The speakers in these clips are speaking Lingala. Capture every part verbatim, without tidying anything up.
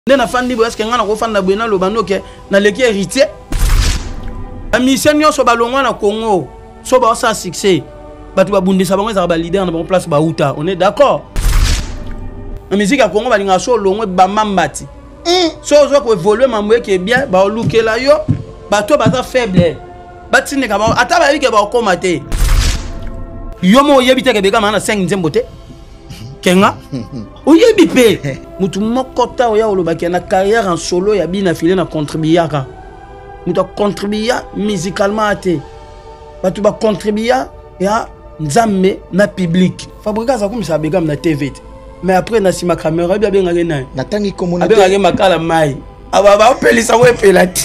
na fandi bo est-ce que ngana ko fanda bwena lo banoke na leki héritier la mission nyonso balongwa na Congo so ba sa succès batu babundisa bango za ba leader na bon place ba uta on est d'accord la musique à Congo balinga so longwe ba mambati so zo ko évoluer mamwe ke bien ba lukela yo bato baza faible batine ka ba ata ba yike ba komate yo mo yebite ke beka mana cinq nzembo te kenga oyebi pe mutu mokota oya olobaki na carrière en solo ya bina filé na contribuer mutu contribuer musicalement ate batu ba contribuer ya nzambe na public fabrika za kumisa begam na T V mais après na sima caméra bien bien ngena na tangi communauté abenga makala mai aba ba pelisa we pelati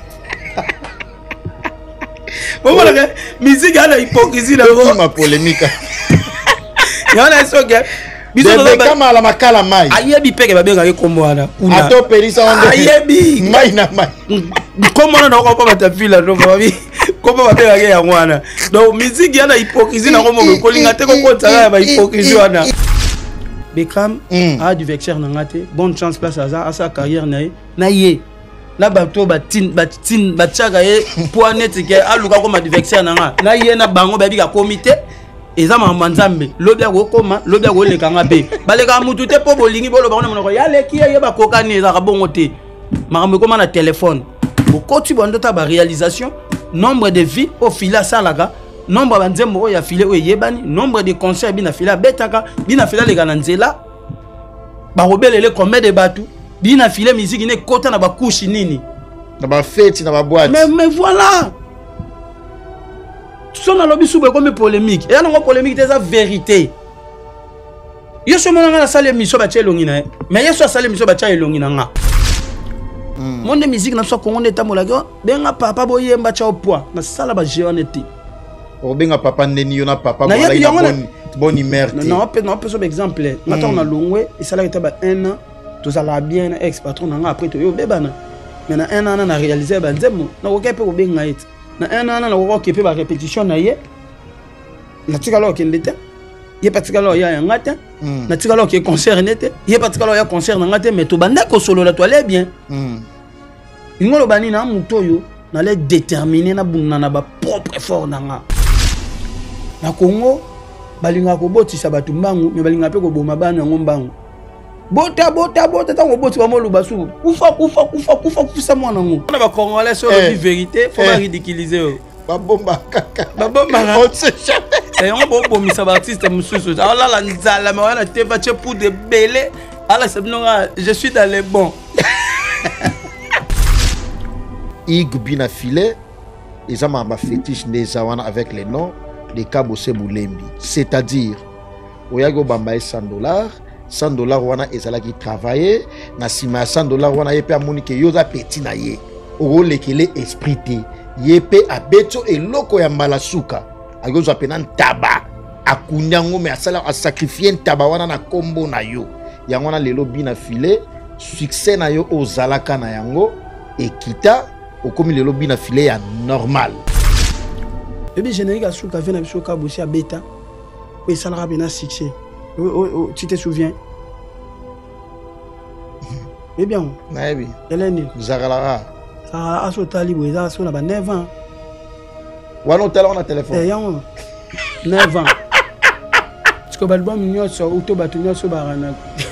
bon voilà musique a la hypocrisie là ma polémique yana soke biso kama la makala mai ayebi peke babenga kombo wana una ato pelisa onde ayebi mai na mai kombo na ko pa batafila no babi kombo babenga ya mwana donc musique yana hypocrisie na kombo ko linga te ko kotsa ba hypocrisie wana Beckham a du vexer na ngate bonne chance place à ça à sa carrière na na ye na bato batin batin batchaka ye poinet ke aluka ko ma du vexer na nga na ye na bango babi ka comité eza mama nzambe lobia ko koma lobia ko leka ngabe baleka mutu te po bolingi bolo ba na ya leki ye ba kokani eza ka bongo te makambo koma na téléphone bokoti bondo ta ba réalisation nombre de vies au fil à salaka nombre ba nzembo ya filé o yebani nombre de concerts bina fila betaka bina fila le kana nzela ba robelele combien de batu bina file musique ne kota na ba couche nini na ba fête na ba boîte mais mais voilà son na lobi soube comme polémique et na polémique des vérité yo so mona na salle mission ba tchelongi na mais yo so salle mission ba tchelongi na nga monde musique na so Congo neta molaga benga papa boyemba cha poids na sala ba jeunete obenga papa ndeni yo na papa bola ina bonne bonne mère non non non peu exemple maintenant on a longwe et ça là était ba un an tout ça là bien ex patron na après to yo bebana mais na un an na réaliser ba nzemo na ko kepe obenga it na un an na ko kepe ba répétition na ye na tika lo kendete ye patika lo ya ngata na tika lo ke concert nete ye patika lo ya concert na ngata mais to banda ko solo la to aller bien ngolo bani na mutoyo na les déterminer na bunna na ba propre effort na nga na Congo balinga ko botisa batu mbangu me balinga pe ko boma bana ngombangu bota bota bota tango boti ba molu basu kufa kufa kufa kufa kufa mwana ngo na ba congolais sur la vérité faut pas ridiculiser ba bomba kaka ba bomba on se jamais et on bo bomisa ba artiste mususu ala la nzala mais wana te va che pour de belé ala c'est non je suis dans les bons Ig bina filet et ça m'a fétiche des awana avec les noms des Kabose Boulembi, c'est-à-dire oyago bamba cent dollars cent dollars wana ezala qui travailler na sima cent dollars wana yepe amoni ke yoza petit na ye o lekele esprit te yepe abeto eloko ya malasuka agozo apena ntaba akunyango me asala a sacrifier ntaba wana na kombo na yo yango na lelo bina filet succès na yo ozalaka na yango ekita okomi lelo bina filet ya normal. Et bien, générique à Souka, vient à Souka, aussi à Beta. Oui, ça l'a bien succès. Tu te souviens? Eh bien, oui. Hélène. Zagalara. Ça a sauté à l'Ibo, ça a sauté à neuf ans. Ou alors, on a téléphone. Eh, yon. neuf ans. Parce que l'album, il y a sur Autobatunia sur Barana.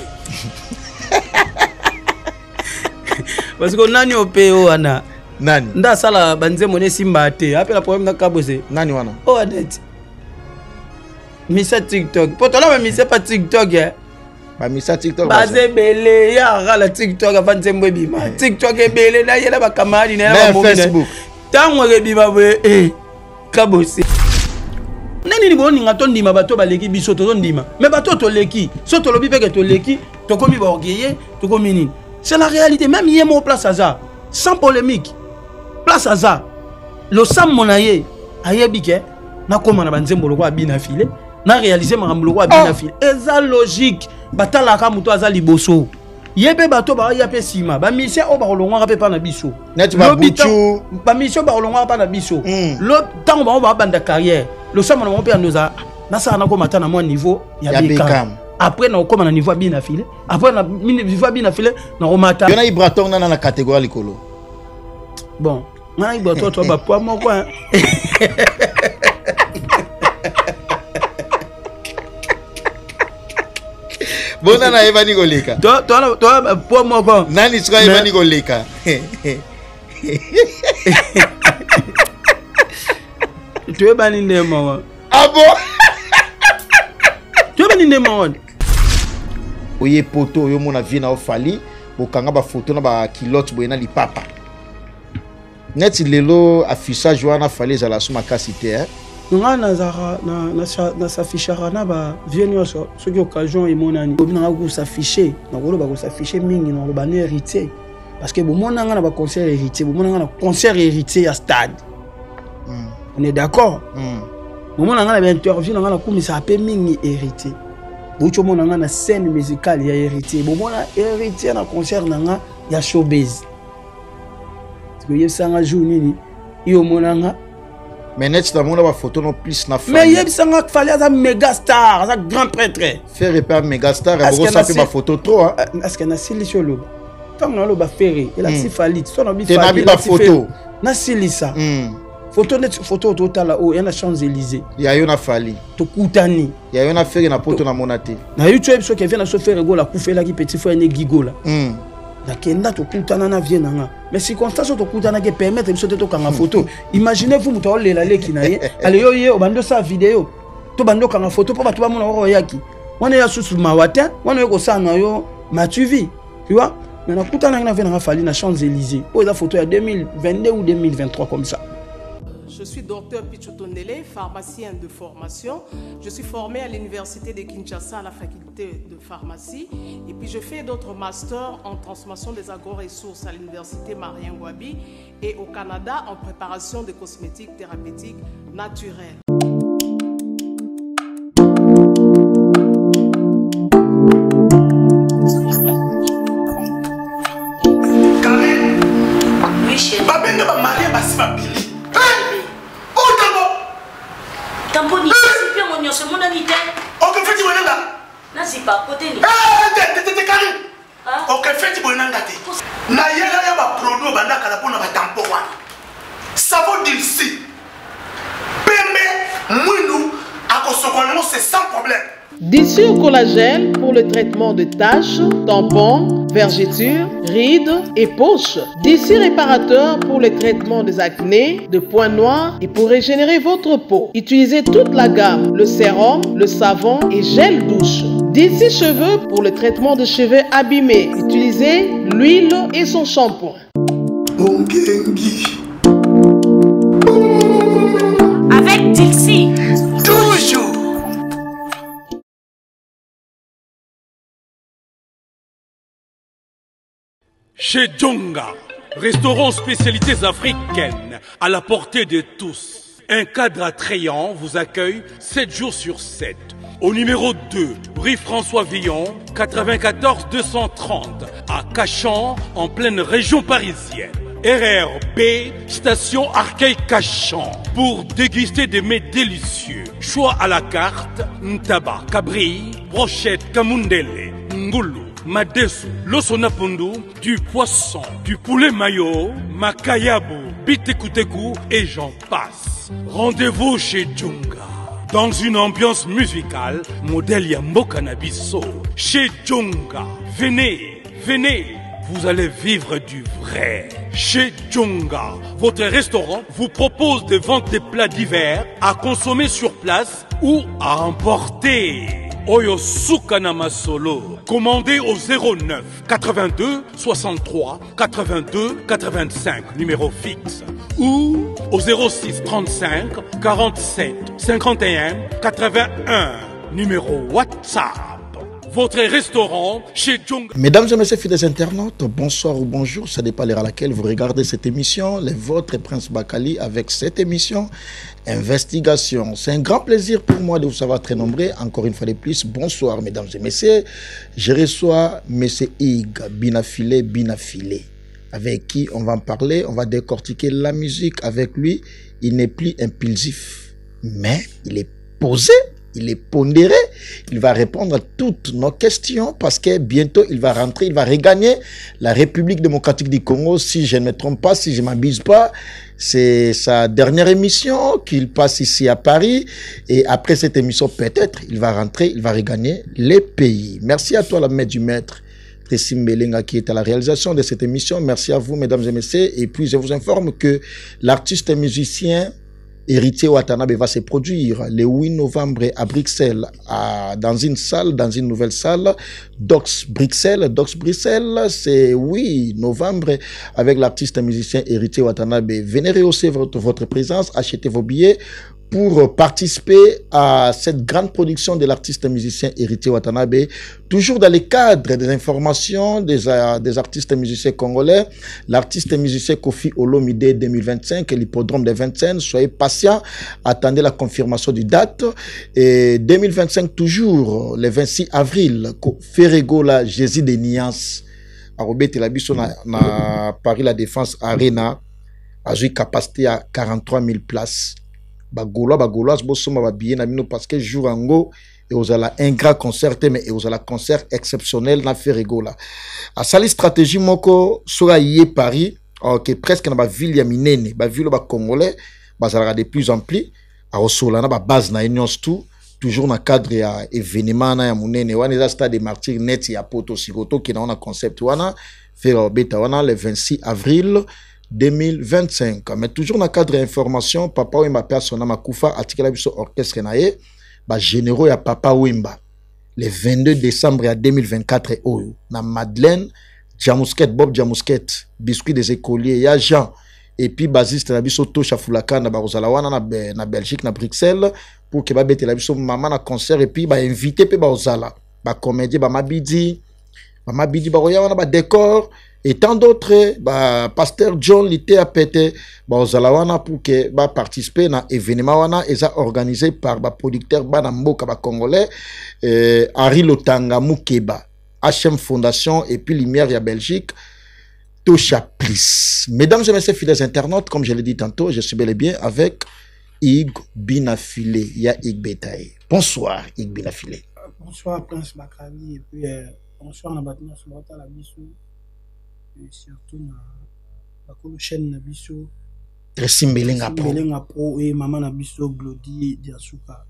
Parce qu'on a au P O, Anna. Nani nda sala banze mone simba te appela problème na kabose nani wana oh adet misa TikTok poto la misa pas TikTok eh ba misa TikTok ba zebele ya gala TikTok avanze mbebima TikTok ebele na yela ba kamari na ba Facebook tango ebima we eh kabose nani ni boni ngato ndima bato baleki biso to ndima mais bato to leki so to lobi peke to leki to komi ba orgueillé to komi nini c'est la réalité même hier mon place hasard sans polémique place à ça le sam monaye ayebike na koma na banzembo lokwa bina filé na réaliser makambo lokwa bina filé eza logique batala ka muto aza liboso yebe bato ba ya pe sima ba mission o ba kolongwa pe pa na biso net ba butu ba mission ba kolongwa pa na biso lo tango ba ba banda carrière le sam na mo pe anoza na sa na ko mata na mo niveau ya Beckham après na okoma na niveau bien affilé après na niveau bien affilé na romata yona ibraton na na catégorie likolo bon na ibraton to ba poids moko hein bona na evani goleka to to to poids moko nani sika evani goleka tu es bani ndemo ah bon tu es bani ndemo oye poto yo mona vie na ofali bokanga ba photo na ba kilote boyena lipapa net lelo affichage wana fali za la suma kasite hein nga na zara na na na s'affichera na ba vieux so ce qui occasion et monani obi na ko s'afficher na ko ba ko s'afficher mingi na ko ba ne héritier parce que bon mona nga na ba concert héritier bon mona nga na concert héritier à stade mm. On est d'accord mm. Bon mona nga na interview nga na kumisa pe mingi héritier bocho mona nga na scène musicale ya héritier bon mona héritier na concert nga ya showbiz parce que yesanga jour nini yo mona nga mais net dans mon la photo non plus na mais il y a fallait un méga star un grand prêtre faire pas méga star et vous ça fait ma photo trop est-ce que na silisi lo tant na lo ba faire et la si fallait son obi fallait na bi ba photo na silisa photo net photo total là où il y a Champs-Élysées il y a une fallait to kutani il y a une faire na photo na monate na YouTube so qui vient na so faire go la koufela ki petit frère ne gigo là nakenda tokutana na vie nanga mais circonstance tokutana ke permettre biso te tokanga photo imaginez-vous muto olela leki na ye ale yo ye obando sa vidéo to bando kanga photo po bato ba mona oro yaki wana ya susu mawata wana yo ko sana yo matuvi tu vois mais nakutana na vie nanga fali na Champs-Élysées o eza photo ya deux mille vingt-deux ou deux mille vingt-trois comme ça. Je suis docteur Pichotondele, pharmacien de formation. Je suis formé à l'université de Kinshasa à la faculté de pharmacie. Et puis je fais d'autres masters en transformation des agro-ressources à l'université Marien Ngouabi et au Canada en préparation de cosmétiques thérapeutiques naturelles. Karen, oui, chérie. Tamponi, c'est bien mon c'est mon ami. Ok, fais-tu bonheur là? Non, c'est pas côté. Eh, t'es t'es carré. Ok, fais-tu bonheur là? Na yela ya ba produit banda kala pona ba tampon wana. Savon d'ici. Pembe, mwindu, akosokono c'est sans problème. D'ici au collagène pour le traitement de taches, tampons, vergetures, rides et poches. D'ici réparateur pour le traitement des acnés, de points noirs et pour régénérer votre peau. Utilisez toute la gamme, le sérum, le savon et gel douche. D'ici cheveux pour le traitement de cheveux abîmés. Utilisez l'huile et son shampoing. Avec Dixie. Toujours. Chez Djonga, restaurant spécialités africaines à la portée de tous. Un cadre attrayant vous accueille sept jours sur sept. Au numéro deux, rue François Villon, quatre-vingt-quatorze deux cent trente, à Cachan, en pleine région parisienne. R R B, station Arcueil-Cachan, pour déguster des mets délicieux. Choix à la carte, ntaba, cabri, brochette, kamundele, ngoulou, madesu, losonapundu, du poisson, du poulet mayo, makayabu, bitekuteku et j'en passe. Rendez-vous chez Djonga, dans une ambiance musicale, modèle Yambo Cannabiso. Chez Djonga, venez, venez, vous allez vivre du vrai. Chez Djonga, votre restaurant vous propose de vendre des plats divers à consommer sur place ou à emporter. Oyo Sukana Masolo. Commandez au zéro neuf quatre-vingt-deux soixante-trois quatre-vingt-deux quatre-vingt-cinq, numéro fixe. Ou au zéro six trente-cinq quarante-sept cinquante et un quatre-vingt-un, numéro WhatsApp. Votre restaurant chez Djonga. Mesdames et messieurs fidèles internautes, bonsoir ou bonjour, ça dépend l'heure à laquelle vous regardez cette émission. Les vôtres, Prince Bakali, avec cette émission Investigation. C'est un grand plaisir pour moi de vous savoir très nombreux. Encore une fois de plus, bonsoir mesdames et messieurs. Je reçois M. Ig Binafile Binafile, avec qui on va en parler, on va décortiquer la musique avec lui. Il n'est plus impulsif, mais il est posé Il est pondéré, il va répondre à toutes nos questions parce que bientôt il va rentrer, il va regagner la République démocratique du Congo, si je ne me trompe pas, si je ne m'abuse pas. C'est sa dernière émission qu'il passe ici à Paris et après cette émission, peut-être, il va rentrer, il va regagner les pays. Merci à toi, la maître du maître. Tracy Mbelenga qui est à la réalisation de cette émission. Merci à vous, mesdames et messieurs. Et puis, je vous informe que l'artiste et musicien Héritier Watanabe va se produire le huit novembre à Bruxelles, à, dans une salle, dans une nouvelle salle, Docs Bruxelles. Docs Bruxelles, c'est huit novembre avec l'artiste et musicien Héritier Watanabe. Venez rehausser votre, votre présence, achetez vos billets pour participer à cette grande production de l'artiste et musicien Héritier Watanabe, toujours dans le cadre des informations des, euh, des artistes et musiciens congolais. L'artiste et musicien Kofi Olomide deux mille vingt-cinq, l'hippodrome des vingt-cinq. Soyez patients, attendez la confirmation du date. Et deux mille vingt-cinq, toujours, le vingt-six avril, Ferregola, Jésus des Niances, à Robert Labisso, na Paris La Défense Arena, a joué capacité à quarante-trois mille places. Bagolo, bagolo, bosoma ba bien na bino parce que jour ango et aux ala un grand concert mais et aux ala concert exceptionnel na Ferregola. A sali stratégie moko sora yé Paris que presque na ba ville ya minene, ba ville ba congolais, ba zala de plus en plus a osola na ba base na union tout toujours na cadre ya événement na ya munene wana za stade des martyrs net ya poto sigoto qui na on a concept wana faire beta wana le vingt-six avril deux mille vingt-cinq. Mais toujours dans le cadre d'information, Papa Wemba Persona Makoufa, article sur orchestre nae, ba généraux ya Papa Wemba. Le vingt-deux décembre deux mille vingt-quatre, oyo, na Madeleine, Jamousket, Bob Jamousket, biscuit des écoliers, ya Jean, et puis basiste na biso Tosha Fulaka na Barozalawana na, na Belgique, na Bruxelles, pour que ba bete la biso maman na concert, et puis ba invité pe ba ozala, ba comédien, ba mabidi, ba mabidi, ba roya wana ba décor, et tant d'autres, bah, pasteur John l'était à péter, bah, aux alawana pour que, bah, participer à l'événement wana, et ça organisé par, bah, producteur, bah, Namboka, bah, congolais, euh, Harry Lotanga Moukeba, H M Fondation, et puis Lumière, ya Belgique, Tosha Plis. Mesdames et messieurs, fidèles internautes, comme je l'ai dit tantôt, je suis bel et bien avec Ig Binafile, ya Ig Betaï. Bonsoir, Ig Binafile. Bonsoir, Prince Bakali, et puis, euh, bonsoir, Nabatina Soubata, la Bissou. Et surtout na bakolo chaîne na biso Tracy Mbelenga Pro Mbelenga Pro et maman na biso Glody Diasuka.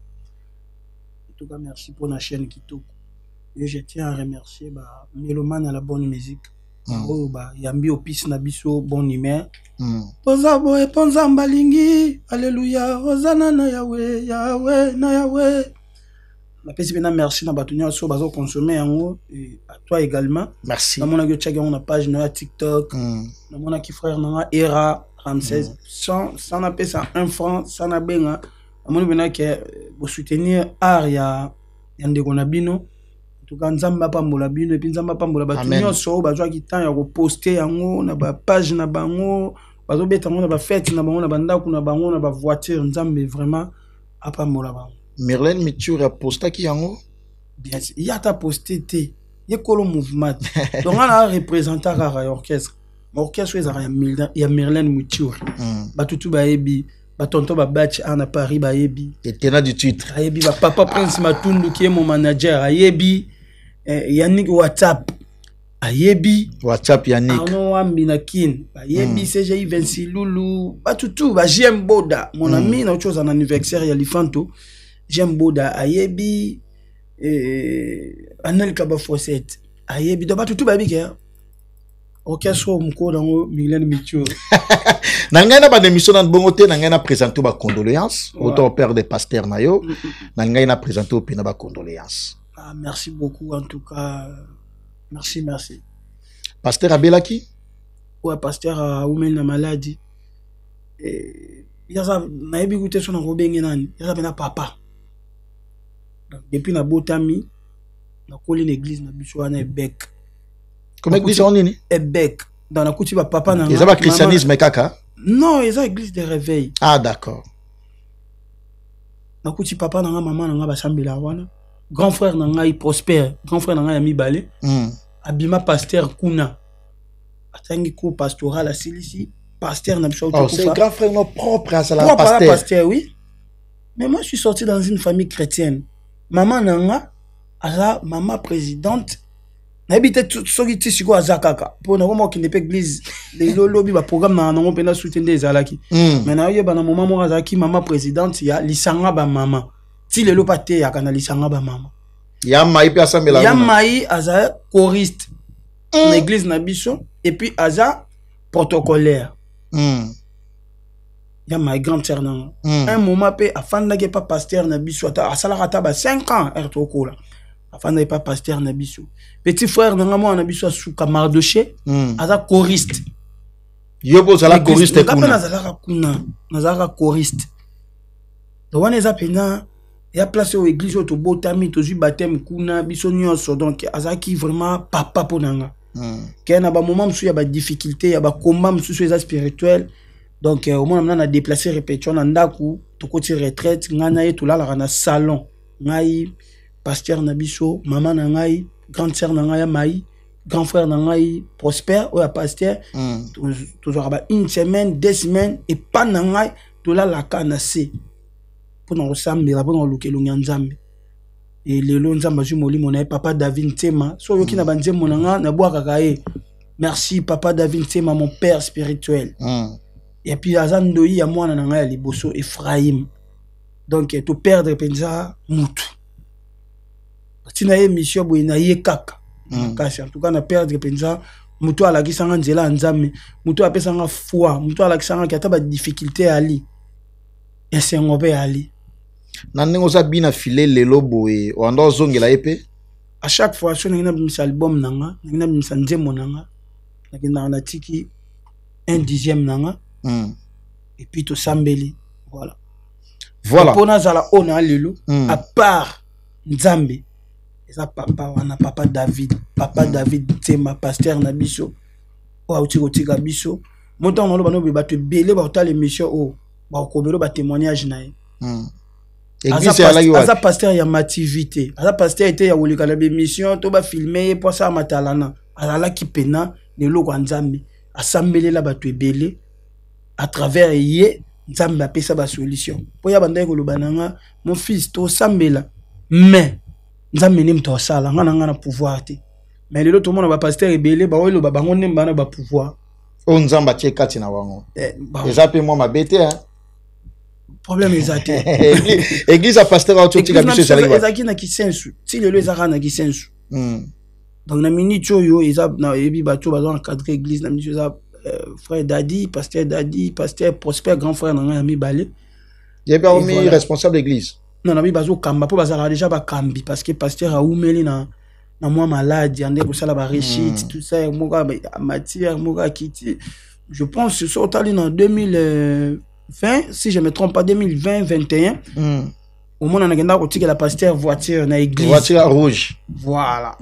En tout cas merci pour la chaîne Kitoko. Et je tiens à remercier ba Meloman à la bonne musique. Mm. Oh ba yambi opis na biso bon humeur. Mm. Poza boy ponza mbalingi alléluia Hosanna na Yahweh Yahweh na Yahweh. La pesi bena merci na batunya so bazo consommer yango et à toi également. Merci. Na mona go check on a page na TikTok. Mm. Na mona ki frère na Era Ramsès mm. sans sans na pesa un franc sans na benga. Na mona bena ke bo soutenir art ya ya ndeko na bino. En tout cas nzamba pambola bino et puis nzamba pambola batunya so bazo ki temps ya ko poster yango na ba page na bango bazo beta ngo na ba fête na bango na banda ku na bango na ba voiture nzambe vraiment apambola bango. Merlin Miture a posté qui yango? Bien sûr, il y a ta posté té. Il y a quoi le mouvement? Donc on a représenté à l'orchestre. L'orchestre il y a Merlin Miture. Bah tout ba ebi, bah tonton ba batch à Paris ba ebi. Et tenant du titre. Ebi ba papa Prince Matundu qui est mon manager. Ebi Yannick WhatsApp. Ayebi WhatsApp Yannick. Arnaud Ambinakin. Ayebi C G I vingt-six Loulou. Bah tout tout ba J M Boda. Mon ami na autre chose en anniversaire ya Lifanto. J'aime Boda, Ayebi, Anel Kaba Fosset, Ayebi, donc tout babi qui orchestre mko dans Mylène Miture. Nangana ba émission dans bongoté nangana présenté ba condoléances autant père des pasteurs nayo nangana présenté au pina ba condoléances. Ah merci beaucoup en tout cas. Merci merci. Pasteur Abelaki? Ouais, pasteur a oumel na maladie. Et il y a ça naebi goûté son robenge nani, il y a ça papa. Depuis na botami na koli l'église na biso wana Ebek. Comme église on nini? Ebek dans la kuti ba papa na. Ils ont pas christianisme kaka? Non, ils ont église de réveil. Ah d'accord. Na kuti papa na maman na ba sambela wana. Grand frère na ngai Prosper, grand frère na ngai Ami Balé. Mm. Abima pasteur kuna. Atangi ko pastoral à Silisi, pasteur na biso. Oh, c'est grand frère non propre à la pasteur. Propre à la pasteur, oui. Mais moi je suis sorti dans une famille chrétienne. maman nanga aza maman présidente n'habite soki ti siko azakaka pour na komo kinde pe église les lolobi ba programme na nango pena soutien des alaki mais na yeba na moment mo azaki maman présidente ya lisanga ba maman ti lelo pa te ya kana lisanga ba maman ya mai pe asambela ya mai aza choriste na église na biso et puis aza protocolaire mm. ya ma grande sœur nanga mm. un moment pe afanda ke pa pasteur na biso ata asala kata ba cinq ans ertokola afanda pas pasteur na biso petit frère nanga mo na biso suka Mardoché mm. aza choriste yobo zala choriste kuna na zala kuna na zala choriste do wana za pena ya place au église au botami tozu baptême kuna biso nyonso donc azaki vraiment papa ponanga mm. kena ba moment msu ya ba difficulté ya ba combat msu ya spirituel donc au moins on a déplacé répétition na ndaku to koti retraite ngana ye to la na salon ngai pasteur na biso maman na ngai grande sœur na ngai mai grand frère na ngai Prosper ou ya pasteur mm. toujours ba une semaine deux semaines et pas na ngai to la la kana se pour nous ressembler pour nous luke lunga nzambe et lelo nzamba ju molimo na papa David Tema so yoki na banze monanga na boaka kae merci papa David Tema mon père spirituel mm. et puis azandoyi ya mwana na ngai ya liboso Ephraim donc to perdre penza mutu tina ye mission boy na ye kaka mm. kasi en tout cas na perdre penza mutu ala kisanga nzela nzambe mutu apesanga foi mutu ala kisanga ki ata ba difficulté ali et c'est ngobe ali na ndenge oza bina filé lelo boye wanda ozongela epe à chaque fois so ngina bimisa album nanga ngina bimisa nzembo nanga ngina na tiki un dixième nanga mm. et puis to sambeli voilà voilà pona zala ona lelo mm. à part nzambe eza papa wana papa David papa mm. David Tema pasteur na biso o auti kotika biso montant na lo bano be bato belé ba otala émission o ba kobelo ba témoignage na ye mm. Aza pasteur ya mativité aza pasteur était ya wolika na émission to ba filmer pour ça matalana ala ki pena le loko nzambe assemblé la bato ebele à travers ye nzambe apesa ba solution po ya banda ko lobananga mon fils to sambela mais nzambe ni mto sala ngana ngana pouvoir te mais lelo to mona ba pasteur ebele ba welo ba bango nemba na ba pouvoir o nzamba tie kati na wango eza pe moi mabete hein problème exacté église a pasteur a toti ka biso sala ezaki na kisensu ti lelo ezaka na kisensu donc na minute oyo eza na ebi bato ba dans encadrer église na minute eza frère Dadi pasteur Dadi pasteur Prosper grand frère na ami balé il y a pas mis responsable d'église non na bi bazo kamba po bazala déjà ba kambi parce que pasteur a oumeli na na moi malade ande ko sala ba réussite tout ça moka matière moka kiti je pense que ça tali en deux mille vingt si je me trompe pas deux mille vingt vingt et un mm. au moins on a gagné ko la pasteur voiture na église voiture rouge voilà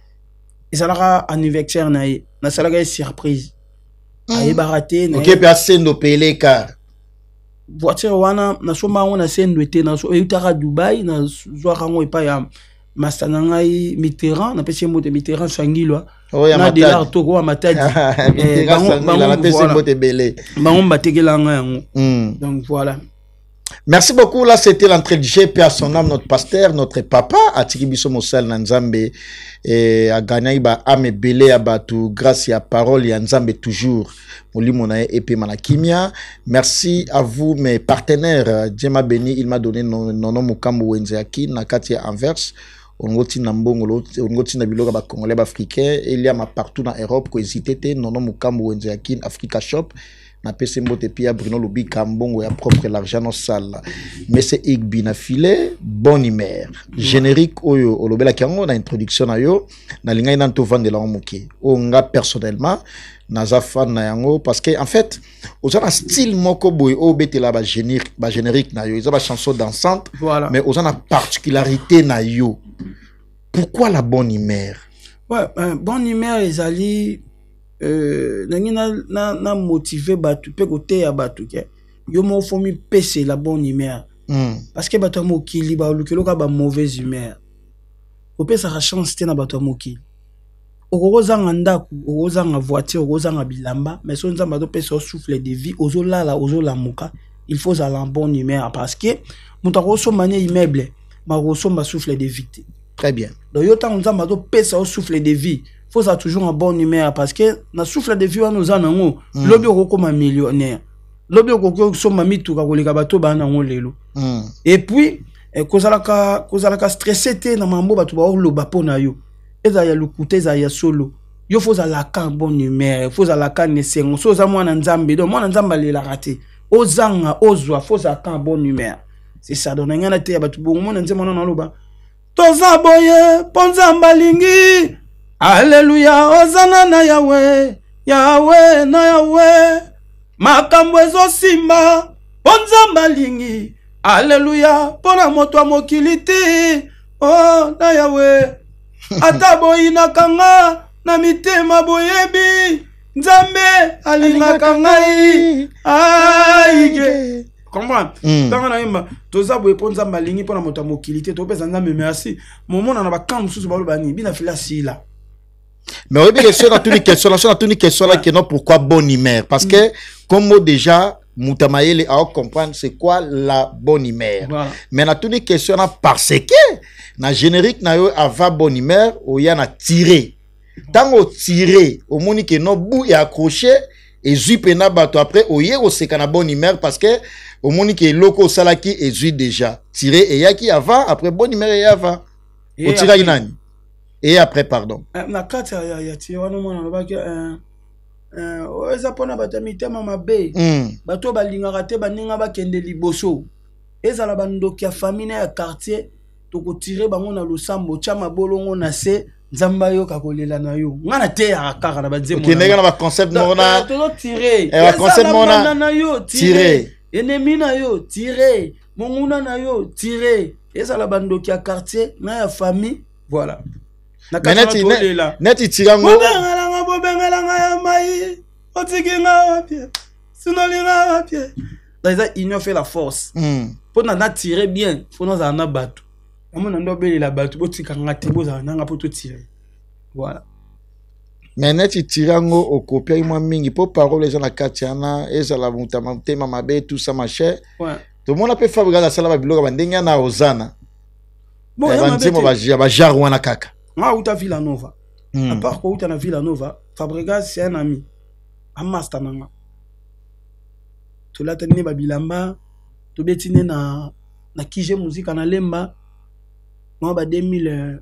et ça la anniversaire na na sala ga surprise aye baraté na OK pe asendo pele car voiture wana na soma wana sendo été na so utara Dubai na zo rango e pa ya mastana ngai Mitterrand na pesi mote Mitterrand sangilwa na de l'art to ko matadi Mitterrand la pesi mote belé bango batekela yango donc voilà. Merci beaucoup. Là, c'était l'entrée de G P à son âme, notre pasteur, notre papa, Atiki Biso Mosel Nzambe, et à Gagnaï, ba ame belé à batu, grâce à parole, et Nzambe toujours, Moli Monae et Manakimia. Merci à vous, mes partenaires. Djema Beni, il m'a donné non non Mukambo Wenzeaki, Nakati Anvers, Ongoti Nambongo, Ongoti Nabiloga, ba Congolais, ba Africain, il y a ma partout dans Europe, ko hésité, non non Mukambo Wenzeaki, Africa Shop. Na pese mbote pia Bruno Lobi Kambongo ya propre l'argent no sala mais c'est Igbi na filé bonne humeur générique oyo olobela kango na introduction na yo na linga ina to vendre la moké o nga personnellement naza fan na yango parce que en fait aux un style moko boy o betela ba générique ba générique na yo ils ont ba chanson dansante voilà. Mais aux une particularité na yo pourquoi la bonne humeur ouais euh, bonne humeur les alliés euh na na na motiver batu pe côté ya batu ke yo mo fomi pese la bonne humeur mm. parce que batu mo kili ba lukelo ka ba mauvaise humeur ko pesa ka chance te na batu mo kili okozanga ndaku okozanga voiture okozanga bilamba mais so nzamba to pesa souffle de vie ozolala ozolamuka il faut aller en bonne humeur parce que muta ko so manie immeuble marosomba souffle de vie. Très bien. Donc yo tant on a pesa au souffle de vie. Faut ça toujours un bon numéro parce que na souffle de vie on nous a nango. Lobi oko ma millionnaire. Lobi oko so mami tout ka koleka bato ba nango lelo. Et puis kozalaka kozalaka stressé te na mambo bato ba oloba pona yo. Eza ya lukuta eza ya solo. Yo faut za la un bon numéro, faut za la ne sengo. So za mwana nzambe, donc mwana nzamba le la raté. Ozanga ozwa faut za un bon numéro. C'est ça donc ngana te ya bato bongo mwana nzema na loba. Toza boye ponzamba lingi. Alléluia, ozana na Yahweh, Yahweh na Yahweh. Makambo ezo simba ponzamba lingi. Alléluia, pona moto mokiliti. Oh na Yahweh. Ata boyi na kanga na mitema boyebi nzambe alingaka ngai aige. Comprends? Tant na yemba toza boye po nzambe alingi pona moto mokilité to pesa nzambe merci momona na bakambu susu balo bani bina fila sila. Mais oui, question dans toutes les questions, dans toutes les questions là, que non pourquoi bonne humeur? Parce que comme moi déjà Moutamaïle a comprendre c'est quoi la bonne humeur. Voilà. Mais dans toutes les questions là parce que na générique na yo avant bonne humeur ou y en a tiré. Tant au tiré au moni que no bout et accroché et zuip na bato après au yé au c'est kana bonne humeur parce que au moni que loko salaki et zuip déjà tiré et y a qui avant après bonne humeur et avant au tiré nani. Et après, pardon. Na kati ya ya ti wana mwana no ba ke euh euh o eza pona batamite mama be. Bato balingaka te baninga ba kende liboso. Eza la bandoki ya famille ya quartier to ko tirer bango na losambo chama bolongo na se nzamba yo kakolela na yo. Ngana te ya kaka na banzemo. Ki nega na ba concept mona. To tirer. E ba concept mona na yo tirer. Ennemi na yo tirer. Monguna na yo tirer. Eza la bandoki ya quartier na ya famille. Voilà. Neti neti tirango bobengalanga bobengalanga ya mai otikinga wapie sinolinga wapie ça union fait la force pour na tirer bien faut nous en abattre on a ndo beli la battu botikanga te boza nanga pour tout tirer voilà. Mais neti tirango okopia moi mingi pour parole les gens na katiana eza la mutama tema mabe tout ça machin ouais tout le monde peut faire regarder ça là biloko bandenga na ozana bon banzemo ba ba jarwana kaka. Moi, où tu as Villanova. Mm. À part quoi, où tu as Villanova, Fabregas, c'est un ami. Amasta nanga. Tu l'as tenu Babilamba, tu l'as tenu na na Kije musique en Alemba. Moi, bah deux mille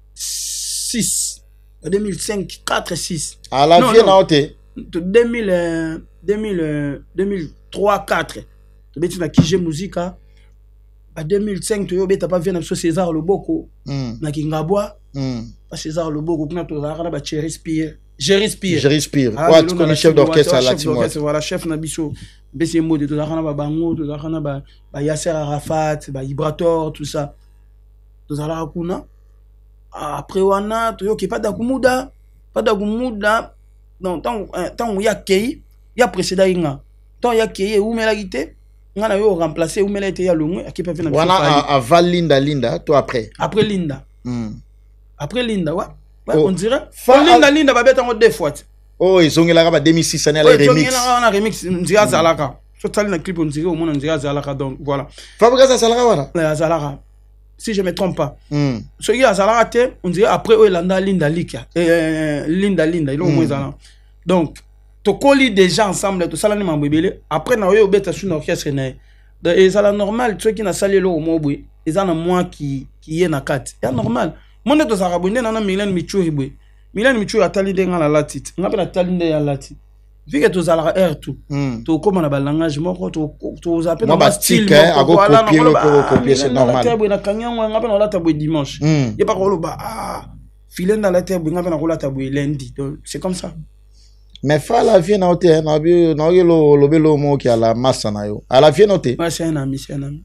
six, deux mille cinq, quatre, six. À la vie, non, t'es. deux mille, deux mille, deux mille trois, quatre. Tu l'as tenu na Kije musique. À deux mille cinq, tu as pas vu na César Loboko. Na Kingabwa. Pas César Loboko, tu as ba Jerry Spear. Jerry Spear. Jerry Spear. Ouais, tu connais chef d'orchestre à la Timothée. Voilà, chef Nabiso. B C M O, tu as ba Bango, tu as ba Yasser Arafat, ba Ibrator, tout ça. Tu as la kuna. Après wana, tu as pas d'akumuda, pas d'akumuda. Non, tant tant y a kei, y a précédent inga. Tant y a kei ou melagité. On a remplacé ou melagité ya longue qui peut venir. Wana avant Linda Linda, toi après. Après Linda. Après Linda, ouais. Ouais, oh. On dirait. Fa Linda, Linda, va mettre en deux fois. Oh, ils ont eu la deux mille six, on a les remix. On a remix, on dirait Zalaka. Je suis allé dans le clip, on dirait au moins, on dirait Zalaka. Donc, voilà. Fabrice Zalaka, voilà. Ouais, Zalaka. Si je ne me trompe pas. Mm. Ce qui est Zalaka, on dirait après, oh, Linda, Linda, Lika. Linda, Linda, il est au moins Zalaka. Donc, tu colles des gens ensemble, tout ça, là, on bébé. Après, on a eu au bête sur l'orchestre. Et ça, c'est normal, ceux qui n'ont salé l'eau au Moboué, ils ont un mois qui est dans quatre. C'est normal. Mon de Zarabunde nana Milan Michoui bwe. Milan Michoui atali de ngala latit. Ngape na tali de ya latit. Vu que tu zala air tout. Tu comme na balangage moko tu tu zape na style moko ala na ko copier c'est normal. Na tabwe na kanyangwa ngape na la tabwe dimanche. Y pas ko ba ah filer dans la tabwe ngape na ko la tabwe lundi. Donc c'est comme ça. Mais fa la vie na hotel na bi na lo lo belo mo ki ala massa na yo. À la vie noté. Ouais, c'est un ami, c'est un ami.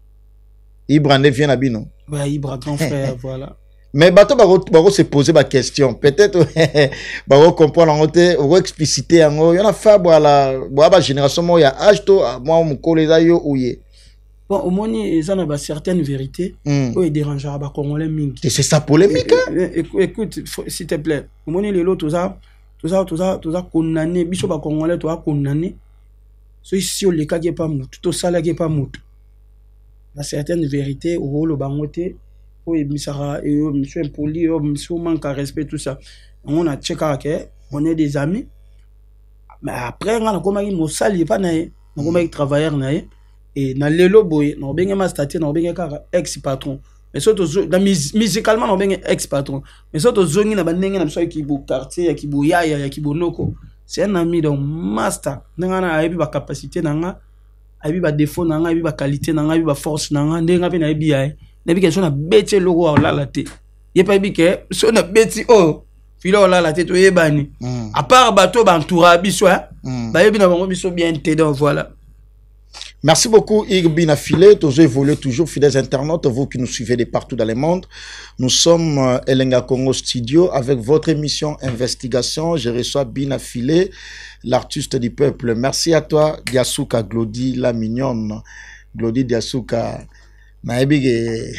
Ibra ne vient na bino. Ouais, Ibra grand frère, voilà. Mais bato baro se poser ma question peut-être baro comprendre en côté ou expliciter en il y en a fait boire la boire ba génération moi il y a âge to moi mon collègue yo ouye bon au moins ils ont certaines vérités où ils dérangera ba congolais mingi c'est ça polémique écoute s'il te plaît au moins les autres tout ça tout ça tout ça tout ça condamné biso ba congolais toi condamné so ici on les cas qui pas mutu to sala qui pas mutu la certaine vérité au le bangote o emisara et monsieur impoli o monsieur manque à respect tout ça on a checké que on est des amis mais après on a comment il mo sali pas na on comment il travailleur na et na lelo boy na benga ma statut na benga ka ex patron mais surtout dans musicalement na benga ex patron mais surtout zongi na bandenga na biso ki bo quartier ki bo ya ya ki bo noko c'est un ami donc master nanga a ba capacité nanga a ba défaut nanga a ba qualité nanga a ba force nanga ndenga pe na bi ya na bi ke so na beti logo la la te ye pa bi ke so na beti oh filo la la te to yebani à part bateau bantoura biso ba yebi na bango biso bien te donc voilà. Merci beaucoup, Hugues Binafile. Toujours évolué, toujours fidèles internautes, vous qui nous suivez de partout dans le monde. Nous sommes euh, Elenga Congo Studio avec votre émission Investigation. Je reçois Binafile, l'artiste du peuple. Merci à toi, Diasuka Glody, la mignonne. Glody Diasuka. Naibige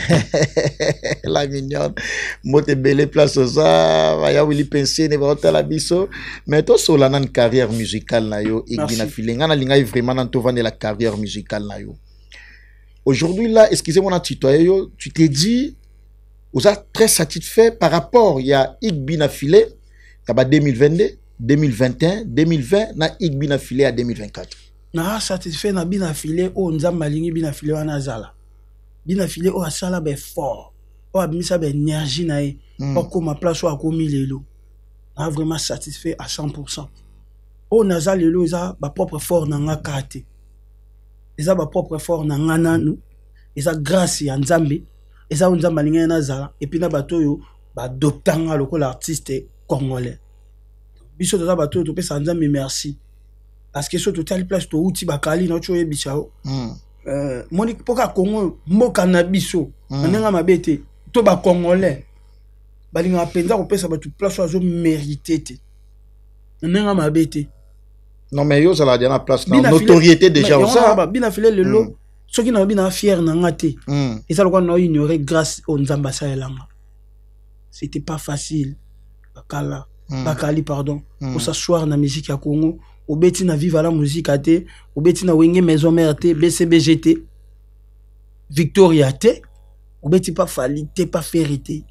la mignonne. Mote belle place aux arts. Vaya Willy Pensé, ne va pas la biso. Mais toi, sur la carrière musicale, na yo, Binafile. Ngana linga vraiment dans ton de la carrière musicale, na yo. Aujourd'hui, là, excusez-moi, tu t'es dit, vous êtes très satisfait par rapport, il y a Hugues Binafile, deux mille vingt-deux, deux mille vingt et un, deux mille vingt, na Hugues Binafile à deux mille vingt-quatre. Na satisfait na Binafile, oh, nzamba lingi Binafile wana zala. Binafile o asala be fort o abimisa be énergie na e o koma place o akomi lelo na vraiment satisfait à cent pour cent o naza lelo eza ba propre fort na nga kate eza ba propre fort na nga nanu eza grâce ya nzambe eza nzamba linga na zala et puis na bato yo ba adoptanga lokola artiste congolais biso toza bato to pesa nzambe merci parce que so to tali place to uti bakali na cho yebisa o Euh, Monique Poka Congo, Moka Nabiso, Nananga Mabete, Toba Congolais, Balinga Penza, on peut savoir tout place où mérité. Nananga Mabete. Non, mais yo, ça la dernière place, notoriété déjà, ça. Binafile le lot, ceux qui n'ont pas fier n'angate. Et ça, on a ignoré grâce aux Nzambasa et Langa. C'était pas facile. Bakala, Bakali, pardon, pour s'asseoir dans la musique à Congo. Au beti na vive la musique ate, au beti na wenge maison mère te, B C B G T, Victoria te, au beti pas falité, pas férité.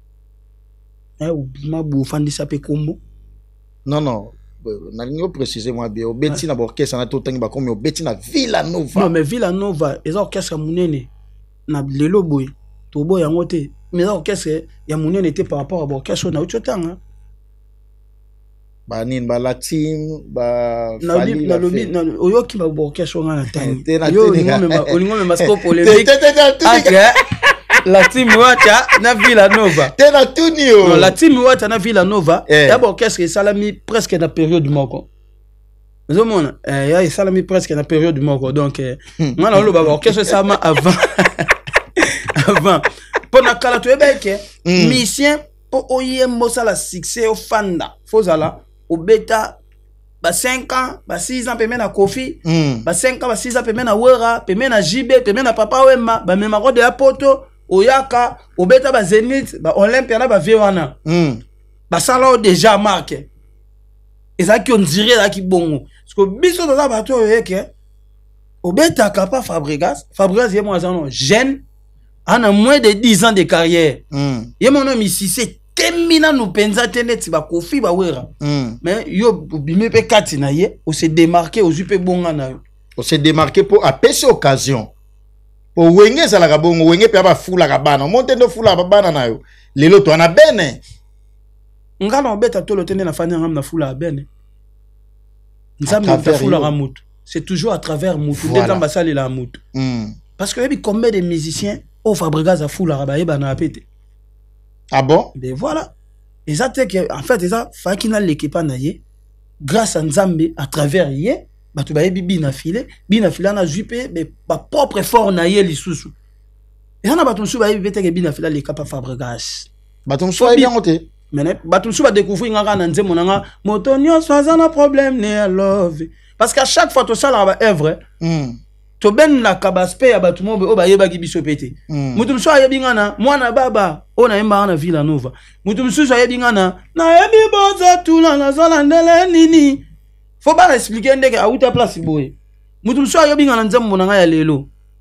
Eh, ou ma bou fandi sape combo. Non, non, n'a rien précisé moi bien. Au beti na orchestre na tout temps ba comme au beti na Villanova. Non, mais Villanova, les orchestres munene na lelo boy, to boy yango te. Mais orchestre ya munene était par rapport à orchestre na utotanga. Ba nin ba latim ba fali na lobi na oyoki ba orchestre nga na tani yo ngome ma olingo me masko polémique la team wata na Villanova te na tunio non la team wata na Villanova ya ba orchestre salami presque na période moko mais au monde eh ya salami presque na période moko donc ngana lo ba orchestre sama avant avant pona kala to ebeke musicien po oyembo sala succès au fanda fozala au bêta ba cinq ans ba six ans pemena Kofi ba cinq ans ba six ans pemena Wera pemena J B pemena Papa Wemba ba mema ko de apoto oyaka au bêta ba Zenith ba Olympia na ba Vewana ba sala déjà marqué et ça qui on dirait là qui bongo parce que biso dans la bateau yeke au bêta Kapa Fabregas Fabregas yé moi non jeune en moins de dix ans de carrière yé mon nom ici c'est Temina nous penza tenet ba Kofi ba Wera mais yo bimé pe kati na ye o se démarquer o jupe bonga na yo o se démarquer pour apesa occasion o wenge za la kabongo wenge pe ba fula kabana monte ndo fula babana na yo lelo to na bene ngala obeta to lo tene na fanya ngam na fula bene nzambe na fula ga mutu c'est toujours à travers mutu des ambassades la mutu parce que yebi combien de musiciens au Fabregas a fula ba yeba na apete. Ah bon? Ben voilà. Et ça, que, en fait, ça, Fakina l'équipe naye, grâce à Nzambe, à travers yé, bah tu vas Binafile, Binafile na jupe, mais pas propre effort naye li sous. Et on a battu sous bah que Binafile les capables Fabregas. Battu sous est bien monté. Mais battu sous va découvrir nga na nzemo nga motonio soit un problème ne love. Parce qu'à chaque fois tout ça là œuvre. To ben la kabaspe ya batu mobe o ba yeba ki biso pete mutu mso ayebi ngana mwana baba o na yemba na Villanova mutu mso ayebi ngana na yebi boza tula na zola ndele nini faut ba expliquer ndeke a uta place boye mutu mso ayebi ngana nzembo na nga ya lelo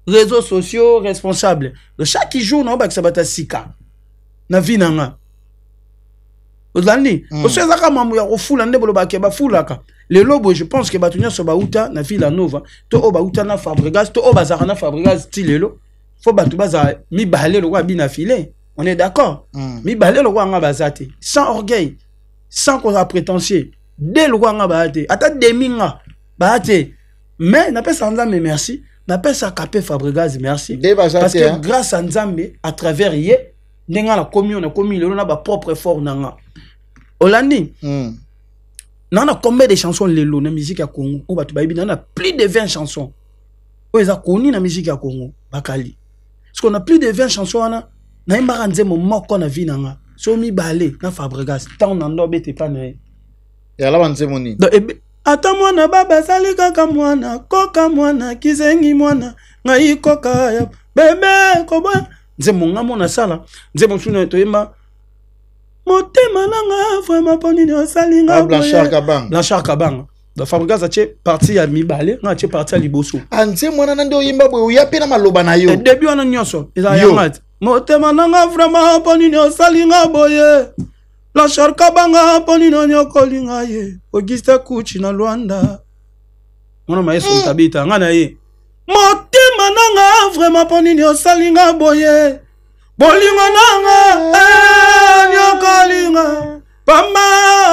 réseaux sociaux responsables. De chaque jour, on va que sika. Na vie nanga. Ozali. Parce que ça mamu ya ofula ndebo ba ke ba fulaka. Le lobo je pense que batunya so ba uta na Villa Nova. To o ba uta na Fabregas, to o ba zara na Fabregas tilelo. Faut batu baza mi balé le roi bina filé. On est d'accord. Mi balé le roi nga bazate. Sans orgueil, sans cause prétentieux. Dès le roi nga bazate. Ata demi nga bazate. Mais n'a pas sans mais merci. N'a pas ça capé Fabregas merci. Parce que hein? Grâce à Nzambe à travers yé n'enga la commune, on a commis le na ba propre effort nanga. Olandi. Mm. On a combien de chansons lelo na musique à Congo? On va on a plus de vingt chansons. On les a connues na musique à Congo, bakali. Parce qu'on a plus de vingt chansons na na imba nze mo moko na vie nanga. So mi balé na Fabregas, tant na ndo bete pa na. Ya la banze moni. Ata mwana baba sali kaka mwana, koka mwana, kizengi mwana, ngai koka ya bebe koba. Nze monga mona sala, nze monsuna toyemba. Motema nanga vraiment poni ni osali nga. Blanchard Kabang. Blanchard Kabang. Da Fabregas a che parti ya mibale, nga che parti ya liboso. Anze mwana nande oyemba boy oyape na maloba na yo. Début wana nyonso, eza yangat. Motema nanga vraiment poni ni osali nga boye. Blanchard Kabanga poni no nyokoli nga ye. Auguste Kuchi na Luanda. Mwana maestro tabita nga na ye. Motema nanga vraiment poni ni osali nga boye. Bolingo nanga eh nyokoli nga pamba.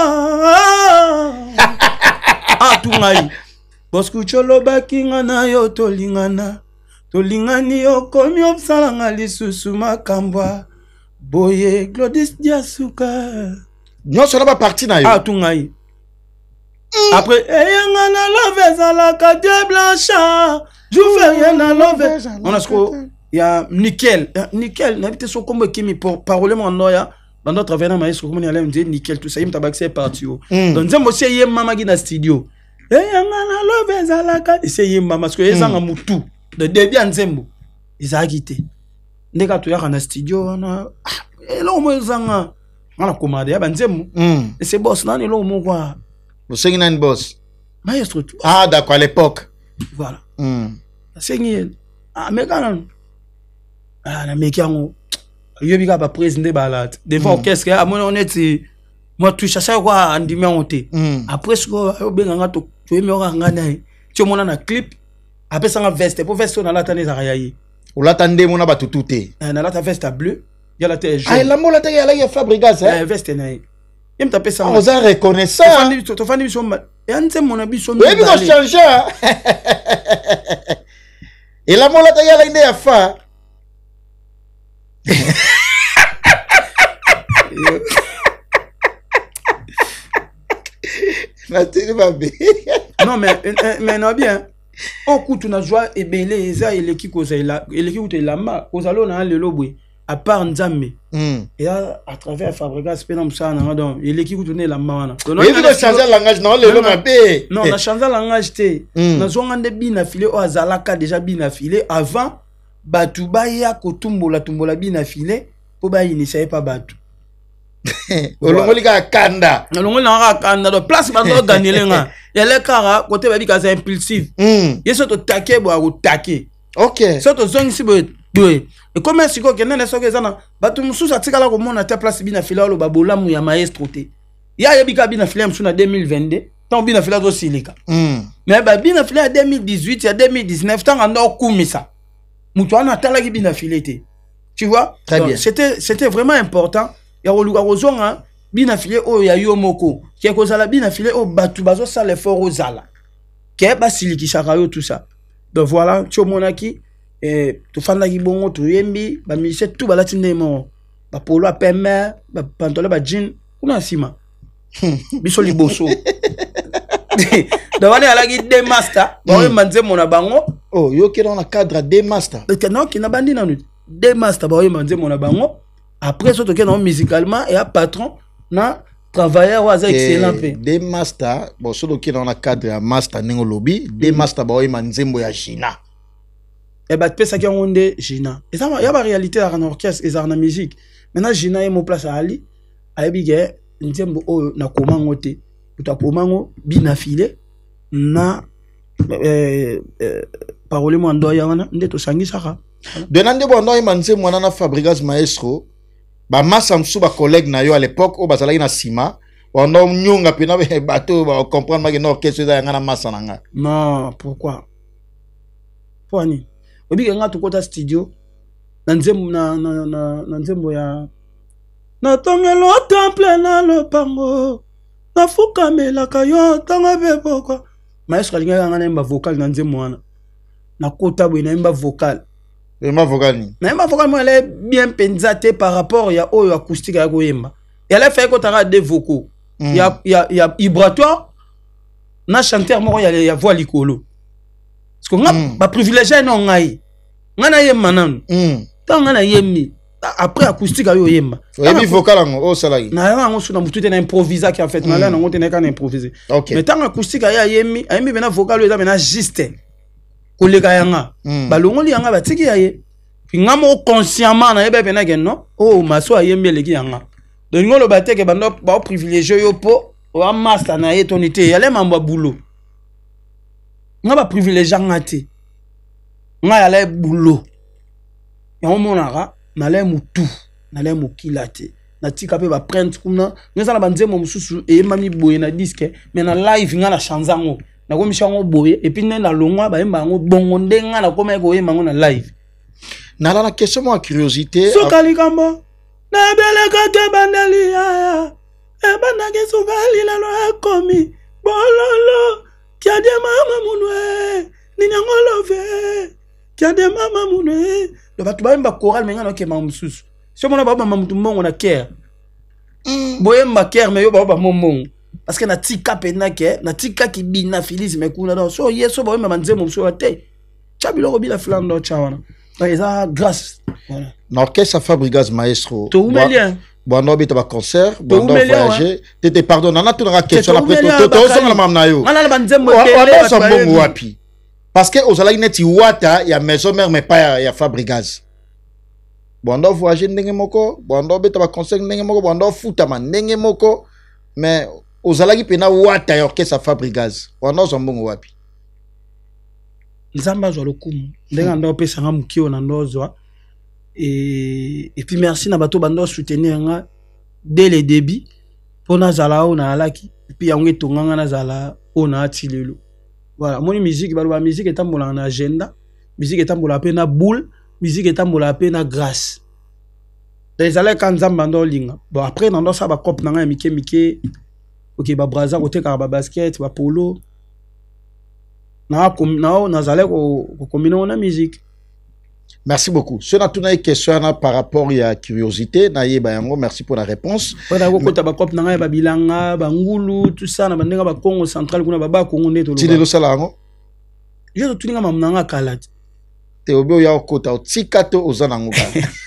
Ah tungai. Bosku cholo bakinga na yo tolingana. Tolingani yo komi obsala nga lisusu makambwa. Boye Glodis Diasuka. Non, ça n'a pas parti na yo. Ah tungai. Après eyanga na love la Dieu Blanchard. Je fais rien na love. On a ce ko il y a nickel, nickel, n'habite son combo qui me parole mon noya dans notre avenir maestro comment il allait me dire nickel tout ça il m'a tabaxé parti. Donc j'aime aussi y mama qui na studio. Eyanga na love la ka essayer mama parce que ezanga mutu de début nzembo. Ils a quitté. Ndeka to ya na studio na et là au moins zanga on a commandé ba nzembo. Et c'est boss nani lo mo quoi. Vous singing nani boss? Maestro. Ah d'accord à l'époque. Voilà. Hmm. Singing. Ah mais quand ah na meki yango. Yo bika ba président balade. Devant qu'est-ce que à moi on est moi tu cherchais quoi andimi onté. Après ce que yo benga to to emi ora ngana. Tu mona na clip après ça nga veste pour veste na la tane za yayi. Ou la tande mona ba tututé. Na la ta veste bleu, ya la tête jaune. Ah la mola ta ya la ya Fabregas hein. Eh veste na. Il me taper ça. On a reconnaissant. To fandi biso et ante mon biso. Oui, mais on change. Et la mola ta ya la inde ya fa. Non mais mais non bien. Au coup tu n'as joie et belé ça et l'équipe cause là et l'équipe tu la ma cause là on a le lobby à part Nzambe. Et à travers Fabregas penam ça na donc et l'équipe tu ne la ma. Non il faut changer langage non le lo mapé. Non on a changé langage té. Na zonga de bina filé au azalaka déjà bina filé avant batu baya ko tumbola tumbola bina filé po ba initier pas batu. Olongoli ka kanda. Olongoli na kanda do place ba do Danielenga. Ya le kara côté ba bi ka c'est impulsif. Yeso to taquer bo a taquer. OK. So to zongi si bo doé. Et comment si ko kenene so ke zana batu mususa tikala ko mona ta place bina filé lo ba bolamu ya maestro te. Ya ya bi ka bina filé msuna deux mille vingt-deux. Tant bina filé do silika. Mais ba bina filé deux mille dix-huit ya deux mille dix-neuf tant ando kumisa. Mutu ana tala ki bina filé te. Tu vois? Très bien. C'était c'était vraiment important. Ya oluka kozonga bina filé o ya yo moko. Ki ko zala bina filé o batu bazo sa l'effort o zala. Ke ba siliki chaka yo tout ça. Donc voilà, tu monaki et tu fanda ki bongo tu yembi ba mi tout ba latine mo. Ba polo a pemme, ba pantalon ba jean, kuna sima. Biso liboso. Donc on est à la guide des masters. Bon, manze mona bango. Oh, yo qui dans le cadre des masters. Et non qui n'a bandi na nous. Des masters ba yo manze mona bango. Après surtout que non musicalement et à patron na travailleur wa excellent pe. Des masters, bon surtout qui dans le cadre master ningo lobby, des masters ba yo manze mbo ya Gina. Et bah tu ça qui on de Gina. Et ça il y a la réalité dans l'orchestre et dans la musique. Maintenant Gina est mon place à Ali. Ayebigue nzembo o na komango te. Uta komango bina filé na euh, euh, parole mo ando ya wana nde to sangisaka de nande bo ando imanze mwana na Fabregas Maestro ba masamsu ba collègue na yo à l'époque o bazalaki na sima ando nyonga pena ba bato ba comprendre ma que non qu'est-ce que ngana masananga non pourquoi Pwani obi nga to kota studio na nzembo na na na na nzembo ya na tongelo temple na lopango na fukamela kayo tanga beboko Maestro alinga nga na imba vocal na nzembo wana na kota bwe na imba vocal et ma vocal ni na imba vocal mo elle est bien pensée par rapport ya oyo acoustique ya koyemba elle a fait ko tanga deux vocaux il y a il y a il y a vibratoire na chanteur moko ya ya voix likolo parce que nga ba privilégié non ngai nga na yemma nan tant nga na yemmi après acoustique ayo yemba et vocal ngo o salagi na nga ngo suna mutu te na improviser qui en fait na là ngo te na ka na improviser mais tant acoustique ayo yemmi ayemmi bena vocal eza bena juste koleka yanga balongoli yanga batiki yaye nga mo consciemment na yebe bena non oh maso ayembi eleki yanga donc ngolo bateke bando ba privilégié yo po wa master na ye tonité yale mambo boulot nga ba privilégié ngati nga yale boulot ya monaka na le mutu na le mukilate na tika pe ba print kuna ngeza na banzemo mususu e mami boye na disque mais na live nga na chanzango na ko mishango boye et puis na longwa ba yemba ngo bongo ndenga na koma ko yemba ngo na live na la question moi curiosité sokali kambo na bele ka ke bandali ya e banda ke sokali la lo komi bololo kia de mama munwe ni nyangolo ve kia de mama munwe le batu ba yemba choral menga no ke mamususu so mona ba mama mutu mbongo na care boyemba care me yo ba ba momongo parce que na tika pena ke na tika ki bina Félix me kuna do so yeso ba yemba nzemo so te chabilo ko bila flando chawana ça grâce voilà l'orchestre Fabregas Maestro to umelien bon no bita ba concert bon no voyager tete pardon na tout la question après to to so na mamna yo ngala ba nzembo tele so mbongo wapi parce que ozala ineti wata ya maison mère mais pas ya Fabregas bon no voyager ndenge moko bon no bita ba concert ndenge moko bon no futa man ndenge moko mais ozala ki pena wata ya orchestre Fabregas bon no so mbongo wapi nzamba zo lokumu ndenga ndo pesa nga mukio na ndozwa et et puis merci na bato bando soutenir nga dès le début pona zala o na alaki et puis yango etonganga na zala o na atilelo voilà moni musique ba musique etambola na agenda musique etambola pe na boule musique etambola pe na grâce les allez quand nzamba ndo linga bon après na ndo sa ba cop na nga mike mike OK ba braza côté ka ba basket ba polo na comme na na zale ko combiner na musique. Merci beaucoup. Ce n'a tout une question par rapport à la curiosité na yeba yango, merci pour la réponse. Voilà ko ko ta ba cop na nga ba bilanga ba ngulu tout ça na bandenga ba Congo central kuna ba ba Congo neto lo. Tile lo sala yango. Je to tuninga mamna nga kala. Te obio ya ko ta tikato ozana ngoka.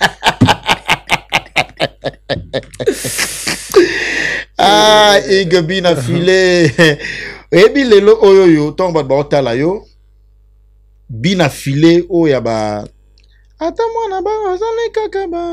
Ah, igabina filé. Ebi lelo oyo yo tomba ba otala yo bina filé oya ba ata mwana ba ozale kaka ba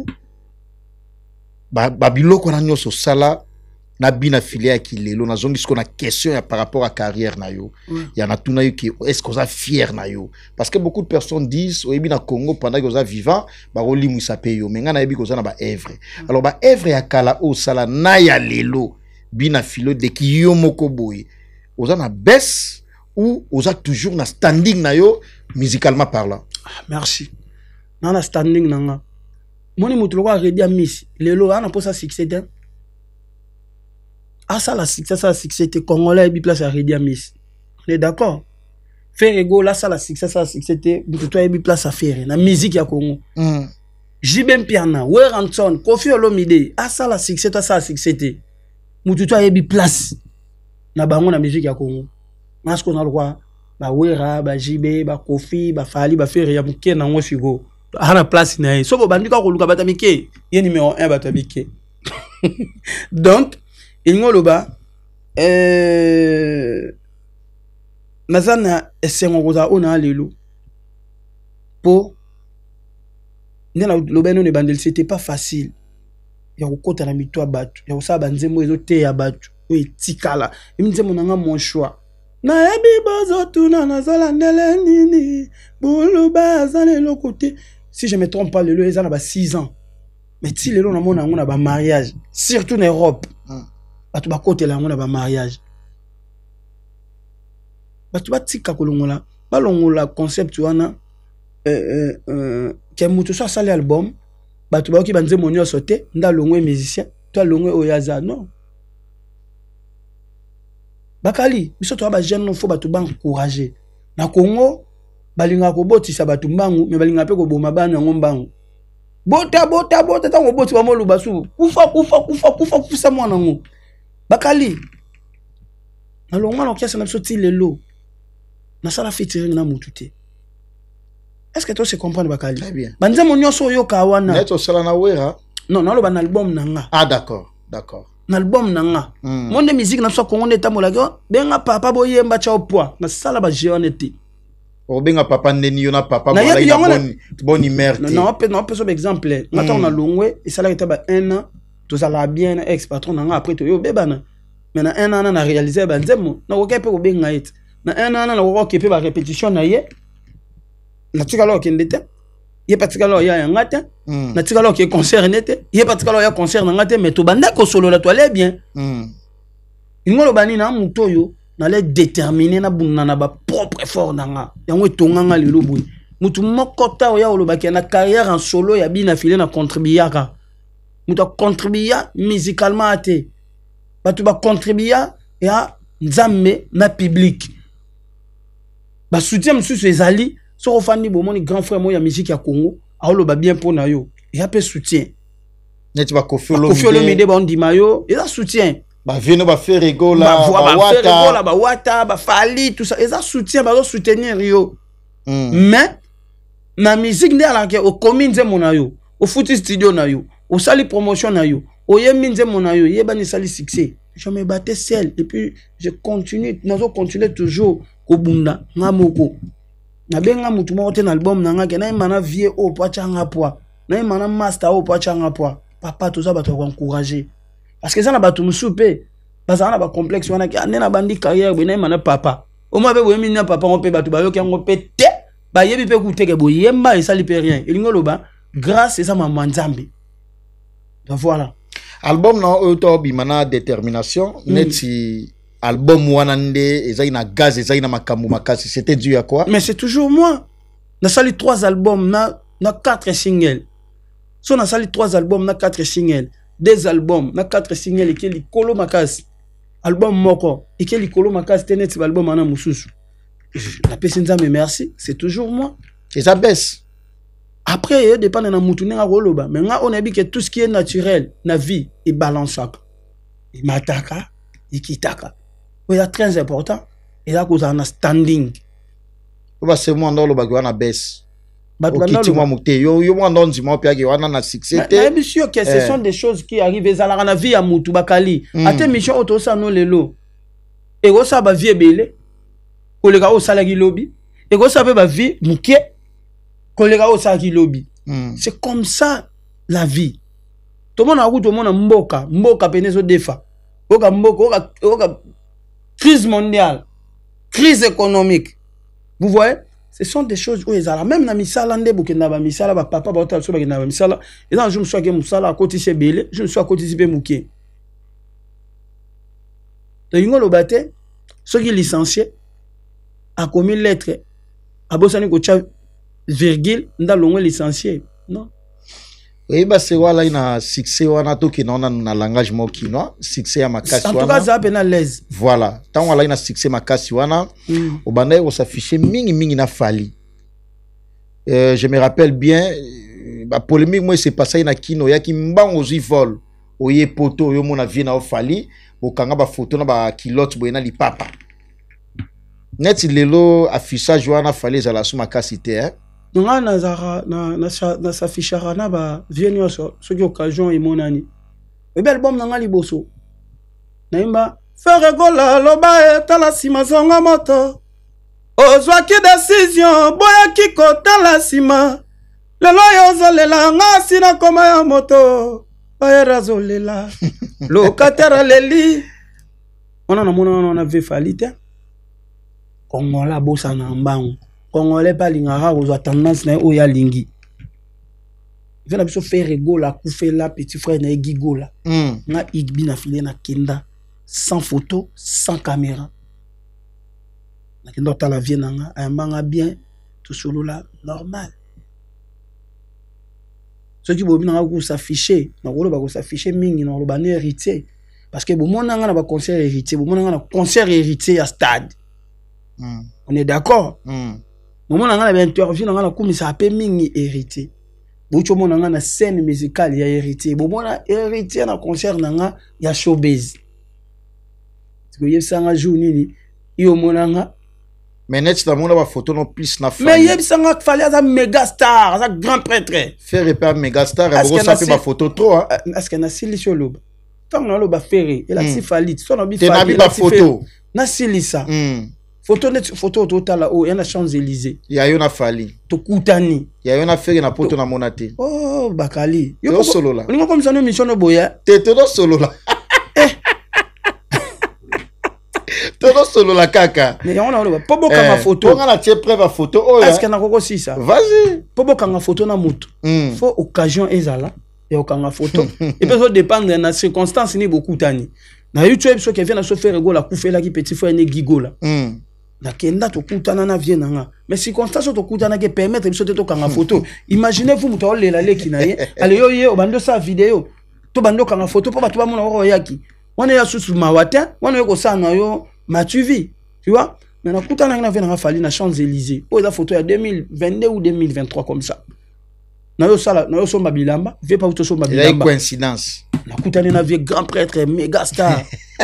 ba ba biloko na nyoso sala na bina filé ya kilelo na zongi siko na question ya par rapport à carrière na yo ya na tuna yo ki est-ce que oza fier na yo parce que beaucoup de personnes disent oyebi na Congo pendant que oza vivant ba rolimu sape yo menga na yebi ko za na ba œuvre alors ba œuvre ya kala o sala na ya lelo bina filo de ki yo moko boye aux a baisse ou aux a toujours na standing na yo musicalement parlant. Ah, merci. Na na standing nanga. Moni mutu loko ready a miss. Lelo ana posa succès den. Ah ça la succès ça succès te congolais bi place à ready a miss. On est d'accord. Faire ego là ça la succès ça succès te mutu toi bi place à faire na musique ya Congo. Mm. Jibem Piana, Weranson, Kofi Olomide. Ah ça la succès toi ça succès te. Mutu toi bi place na bango na musique ya Congo parce qu'on a le droit ba wera ba jibe ba kofi ba fali ba faire ya muke na ngo figo ana place na so bo bandika ko luka batamike ye numéro un batamike donc il ngolo ba euh mazana esengo koza ona lelo po ndena lobeno ne bandel c'était pas facile ya kokota na mitwa batu ya kosaba nzembo ezo te ya batu oui tikala imnze monanga mon choix Na ebi bozo tuna na zola ndele nini. Boulou bazane lo côté. Si je me trompe pas, le lo ezana ba six ans. Mais si le lo na mona ngona ba mariage, surtout en Europe. Batu ba côté la ngona ba mariage. Batu ba tika kolongola, ba longola concept wana euh euh ke mutu so sali album, batu ba ki banze monyo sauter, nda longwe musicien, toi longwe oyaza non. Bakali, biso to ba jeune non faut batu ba encourager. Na Congo, balinga ko botisa batu mbangu, me balinga pe ko boma bana ngombangu. Bota bota bota tango boti ba molu basu. Kufa kufa kufa kufa kufa mwana ngo. Bakali. Na longwa no kiasa na biso ti lelo. Na sala featuring na mutu te. Est-ce que tu sais comprendre Bakali? Très bien. Banza monyo so yo kawana. Neto sala na wera. Non, non, lo ban album nanga. Ah d'accord, d'accord. Na album nanga. Mm. Monde musique na so Congo neta molaka, benga papa boyemba cha opwa. Na sala ba jeonete. Obenga papa ndeni yona papa Na bola yebi ina yango na- boni boni mère Non, te. non, pe non, pe so exemple. Ngata on a longwe et sala eta ba un an, to sala bien ex patron nanga après to yo bebana. Mais na un an na réaliser ba nzemo, na ko kepe ko benga et. Na un an na ko kepe ba répétition na ye. Na tika lo kende te. Ye patika lo ya ngata. Mm. Na tika lo ke concert nete. Ye patika lo ya concert na ngata mais to banda ko solo la to aller bien. Mm. Ingolo bani na muto yo na le déterminer na bunna na ba propre effort nanga. Yango tonganga lelo boy. Mutu mokota oya olobaki na carrière en solo ya bina filé na contribuer. Mutu contribuer musicalement ate. Batu ba contribuer ya nzambe na public. Ba soutien msusu ezali so ofandi bomoni grand frère mo ya musique ya Congo, aoloba bien pour na yo. Ya pe soutien. Neti ba Koffi Koffi Olomide ba ondima yo, eza soutien. Ba vino ba faire rigola, Ba voix ba faire wata. rigola, ba wata, ba fali, tout ça. Eza soutien, ba soutenir yo. Mm. Mais na musique nde ala ke o komi nze mona yo, o futi studio na yo, o sali promotion na yo, o yemi nze mona yo, yeba ni sali succès. Je me battais seul et puis je continue, nazo continuer toujours ko bunda ngamoko. Na benga mutu mo te na album na nga ke na mana vie o po changa poa. Na mana master o po changa poa. Papa tout ça ba to encourager. Parce que ça na batu musupe. Parce que na ba complexe wana ke na bandi carrière be na mana papa. O ma be bo yemi na papa on pe batu ba yo ke ngo pe te. Ba yebi pe ku teke bo yemba et ça li pe rien. Elingo ba grâce ça ma manzambe. Donc voilà. Album na auto bimana détermination mm. Neti album wana nde ezai na gaz ezai na makambo makasi, c'était dû à quoi? Mais c'est toujours moi. Na sali trois albums na na quatre singles. So na sali trois albums na quatre singles. Deux albums na quatre singles et qui likolo makasi. Album moko et qui likolo makasi tenet album ana mususu. La personne me merci, c'est toujours moi. Et ça baisse. Après, il dépend de la moutoune à roloba. Mais on a dit que tout ce qui est naturel, la vie, il balance. Il m'attaque, il quittaka. C'est très important. Et là, vous avez un standing. C'est moi dans le bagou na baisse. Okiti moi mouté. Yo yo moi dans moi puis on a succès. Mais bien sûr que ce sont des choses qui arrivent. Ils ont la vie à moutou bakali. À tes missions auto ça non lelo. Et go ça ba vie belé. Kolega o salagi lobby. Et go ça ba vie mouké. Kolega o salagi lobby. C'est comme ça la vie. Tout le monde a route, tout le monde a mboka, mboka penezo defa. Oka mboka, oka, oka crise mondiale, crise économique. Vous voyez? Ce sont des choses où ils ont même na misala nde bukenda ba misala ba papa ba otal so ba kenda ba misala. Et là je me suis que musala à côté c'est belé, je me suis à côté c'est mouké. De yingo lo bate, ceux qui licenciés a commis lettre a bosani ko cha virgule nda longo licencié. Non. Oui, bah c'est voilà ina succès wana to ki na na langage mo kinois, succès ya makasi wana. En tout cas ça peine à l'aise. Voilà, tant voilà ina succès makasi wana, mm. Au bandai on s'affichait mingi mingi na fali. Euh, je me rappelle bien ba polémique moi c'est passé na kino ya ki mbango zi vol. Oye poto yo mona vie na fali, o kanga ba photo na ba kilote boyena li papa. Net lelo affichage wana fali za la suma makasi te hein. Nga na zara na na na s'affichera na ba viennent so so qui occasion et monani. E bel album nga liboso. Na imba faire gola loba etala sima zonga moto. Ozwa ki décision boya ki kota la sima. Lelo yo zolela nga sina koma ya moto. Bayera zolela. Locataire leli. On a mona on a vu falite. Congolais bossa na mbango. Congolais pas lingara ozwa tendance na oya lingi. Il fait la biso faire rigola koufer la petit frère na gigola. Mm. Na igbi na filé na kenda sans photo, sans caméra. Na kenda ta la vie nanga ayambanga bien tout solo là normal. Ceux qui bobi nanga ko s'afficher, na ko ba ko s'afficher mingi na ko ba ne héritier parce que bon mona nga na ba concert héritier, bon mona nga na concert héritier à stade. Mm. On est d'accord? Mm. Bon mona nga na ba interview nga na ko mi ça appelle mingi héritier. Bocho mona nga na scène musicale ya héritier. Bon mona héritier na concert nga ya showbiz. Parce que yebsanga jour nini yo mona nga mais net dans mon photo non plus na mais yebsanga fallait un méga star, un grand prêtre. Faire pas méga star et vous ça fait ma photo trop hein. Est-ce que na silisi loba? Tant na loba ferré, et la si falit, son obi falit. T'es na photo. Na silisa. Photo net photo total là haut, il y a Champs-Élysées. Il y a une fali. To kutani. Il y a une ferré na poto na monate. Oh bakali. Yo solo là. On comme ça no mission no boya. T'es todo solo là. Todo solo la kaka. Mais on a le pobo kanga photo. On a la tie preuve à photo. Oh est-ce que na koko si ça? Vas-y. Pobo kanga photo na mutu. Faut occasion ezala et okanga photo. Et peut dépendre de la circonstance ni beaucoup tani. Na YouTube so qui vient na so faire go la koufela ki petit frère ne gigola. Na kenda to kutana na vie nanga. Mais circonstance to kutana ke permettre biso to kanga photo. Imaginez-vous muto lela leki na ye. Ale yo ye obando sa vidéo. To bando kanga photo po bato ba mona ro yaki. Wana ya susu mawata, wana yo ko sana yo matuvi. Tu vois? Mais na kutana na vie na fali na Champs-Élysées. Oh la photo ya deux mille vingt-deux ou deux mille vingt-trois comme ça. Na yo sala, na yo so mabilamba, vie pas to so mabilamba. Il y a une coïncidence. Na kutana na vie grand prêtre méga star.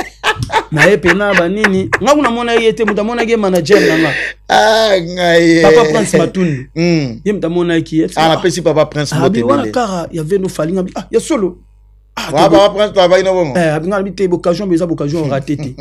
Na epena ba nini nga kuna mona yete muta mona ge manager nanga ah ngai papa Prince Matundu mm ye muta mona ki ah na pesi papa Prince Matundu wana kara ya veno falinga ah ya solo ah papa Prince papa ina bongo eh abinga bité occasion beza occasion raté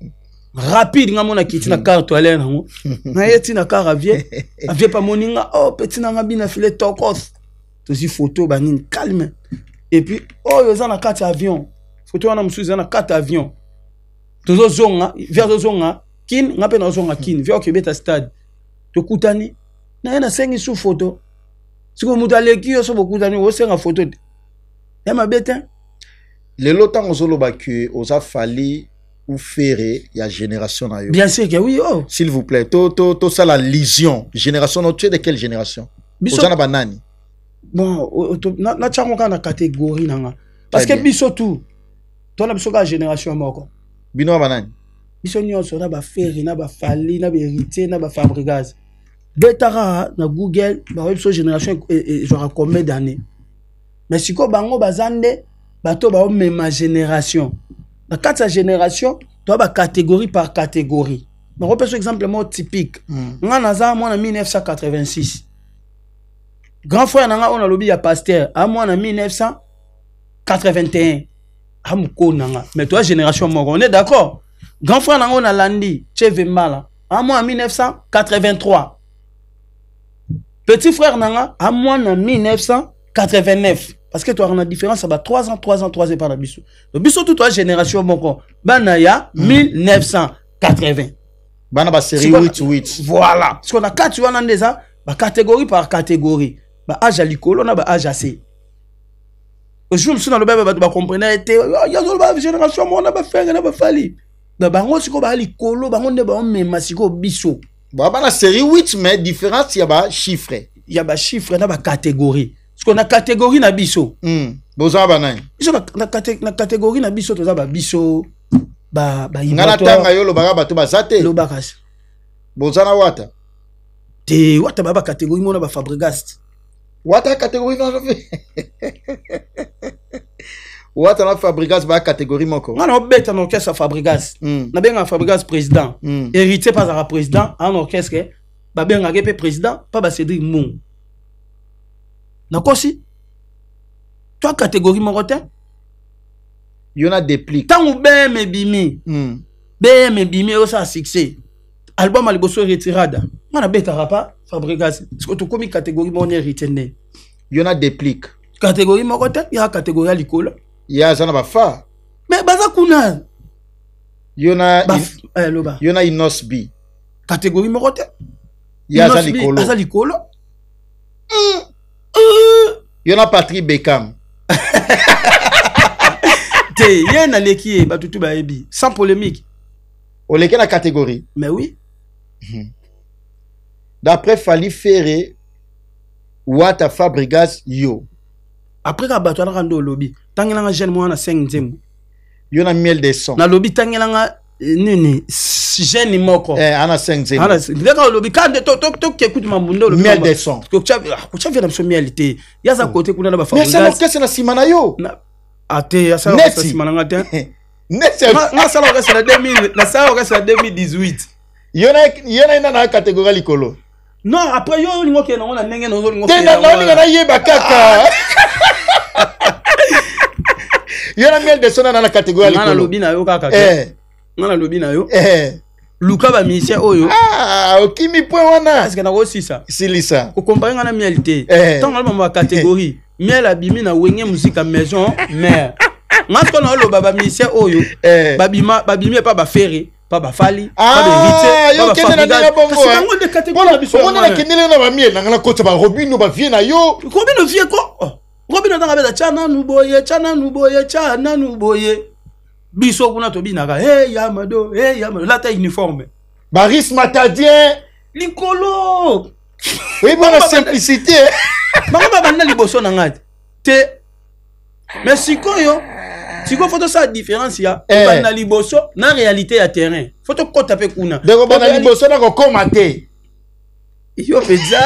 rapide nga mona kiti na carte toilette nango na yeti na kara vie avie pa moninga oh petit nanga bina filet tokos to si photo ba nini calme et puis oh yo za na carte avion photo wana msuza na carte avion tozo zonga vers zonga kin ngape na zonga kin vers okebeta stade to kutani na yana sengi su photo siko mutaleki yo so bokutani o senga photo ya mabeta le lotan ozolo ba que oza fali ou ferré ya génération na yo bien sûr que oui oh s'il vous plaît to to to ça la lision génération no tu es de quelle génération oza na banani bon na na chango kana catégorie nanga parce que biso tout to na biso ka génération moko bino banani biso nyonso na ba ferry na ba fali na ba héritier na ba Fabregas betara na Google ba web so génération et genre combien d'années mais siko bango bazande bato ba même génération na quatre génération to ba catégorie par catégorie na repère par exemple mot typique nga naza moi en mille neuf cent quatre-vingt-six grand frère nanga on a lobby ya pasteur à moi en mille neuf cent quatre-vingt-un mais toi génération moko on est d'accord grand frère nango na landi cheve mala à moi en mille neuf cent quatre-vingt-trois petit frère nanga à moi en mille neuf cent quatre-vingt-neuf parce que toi on a différence ça va trois ans trois ans trois ans par la biso le biso tout toi génération moko bana ya mille neuf cent quatre-vingts bana ba série huit huit voilà parce qu'on a quatre tu vois dans déjà ba catégorie par catégorie ba âge à likolo na ba âge assez. Aujourd'hui, si on a le bébé, on comprend que il y a une génération, on a pas fait, on a pas fallu. Mais on si on a les colos, on a pas même masiko biso. Bah, la série huit, mais différence, il y a pas chiffre. Il y a pas chiffre, il y a pas catégorie. Parce qu'on a catégorie na biso. Hmm. Boza banane. Biso na catégorie na biso, to za ba biso, ba ba ngana tanga yo lo baga bato bazate. Lo bagas. Boza na wata. Te wata ba ba catégorie mona ba Fabregas. Wata catégorie non fait. Wata na Fabregas ba catégorie moko. On a bête en orchestre Fabregas. Na benga Fabregas président. Héritier pas à président en orchestre. Ba benga ke président pas ba Cédric Mou. Na kosi. Toi catégorie moko te. Il y en a des plis. Tant ou ben me bimi. B M bimi au ça succès. Album aliboso retirada. On a bête pas Fabregas. Parce que tu comme catégorie mon héritier. Il y en a des plics. Catégorie moko te, il y a catégorie à l'école. Il y a ça na ba fa. Mais baza kuna. Il y en a il y en a Inosbi. catégorie morote. Yaza Likolo. Yaza Likolo. Yona Patrick Beckham. Te, yé na leki ba tutu ba ebi, sans polémique. O leki na catégorie. Mais oui. D'après Fali Ferré, Wata Fabregas yo. Après ka bato na rando lobby, tangela nga jeune mo na cinq nzembo. Yona miel de son. Na lobby tangela nga nini jeune moko. Eh ana cinq nzembo. Ana ndeka lobby quand to to to ki écoute mambundo lobby. Miel de son. Ko cha ko cha vient na so mialité. Ya za côté kuna na ba Fabregas. Mais c'est l'orchestre na simana yo. Ate ya sa orchestre simana nga te. Neti. Na sa orchestre na deux mille, na sa orchestre na deux mille dix-huit. Yona yona ina na catégorie Likolo. Non, après yo lingo ke na ona ndenge na zo lingo. Tena na linga na yeba kaka. Yona miel de son na na catégorie Likolo. Na lobby na yo kaka. Eh. Na lobby na yo. Eh. Luka ba musicien oyo. Ah, okimi point wana. Est-ce que na ko sisa? Silisa. Ko comparer na mialité. Eh. Tant na ba catégorie. Miel abimi na wenge musique à maison mère. Ngato na lo baba musicien oyo. Eh. Babima babimi pas ba ferré. Pas ba fali, ah, pas de vite, yo kende na bongo. Parce que de catégorie biso. On a kende na ba miel na ngala kota ba Robino ba vie na yo. Robino vie ko? Robino tanga beza chana nuboye, chana nuboye, chana nuboye. Biso kuna to binaka. Hey Yamado, hey Yamado, la taille uniforme. Baris Matadien, Likolo. Oui, bon la simplicité. Mama banda liboso na ngati. Te mais sikoyo siko faut ça différence ya eh. Na liboso na réalité à terrain faut to ko taper kuna de ko na liboso na ko commenter yo peza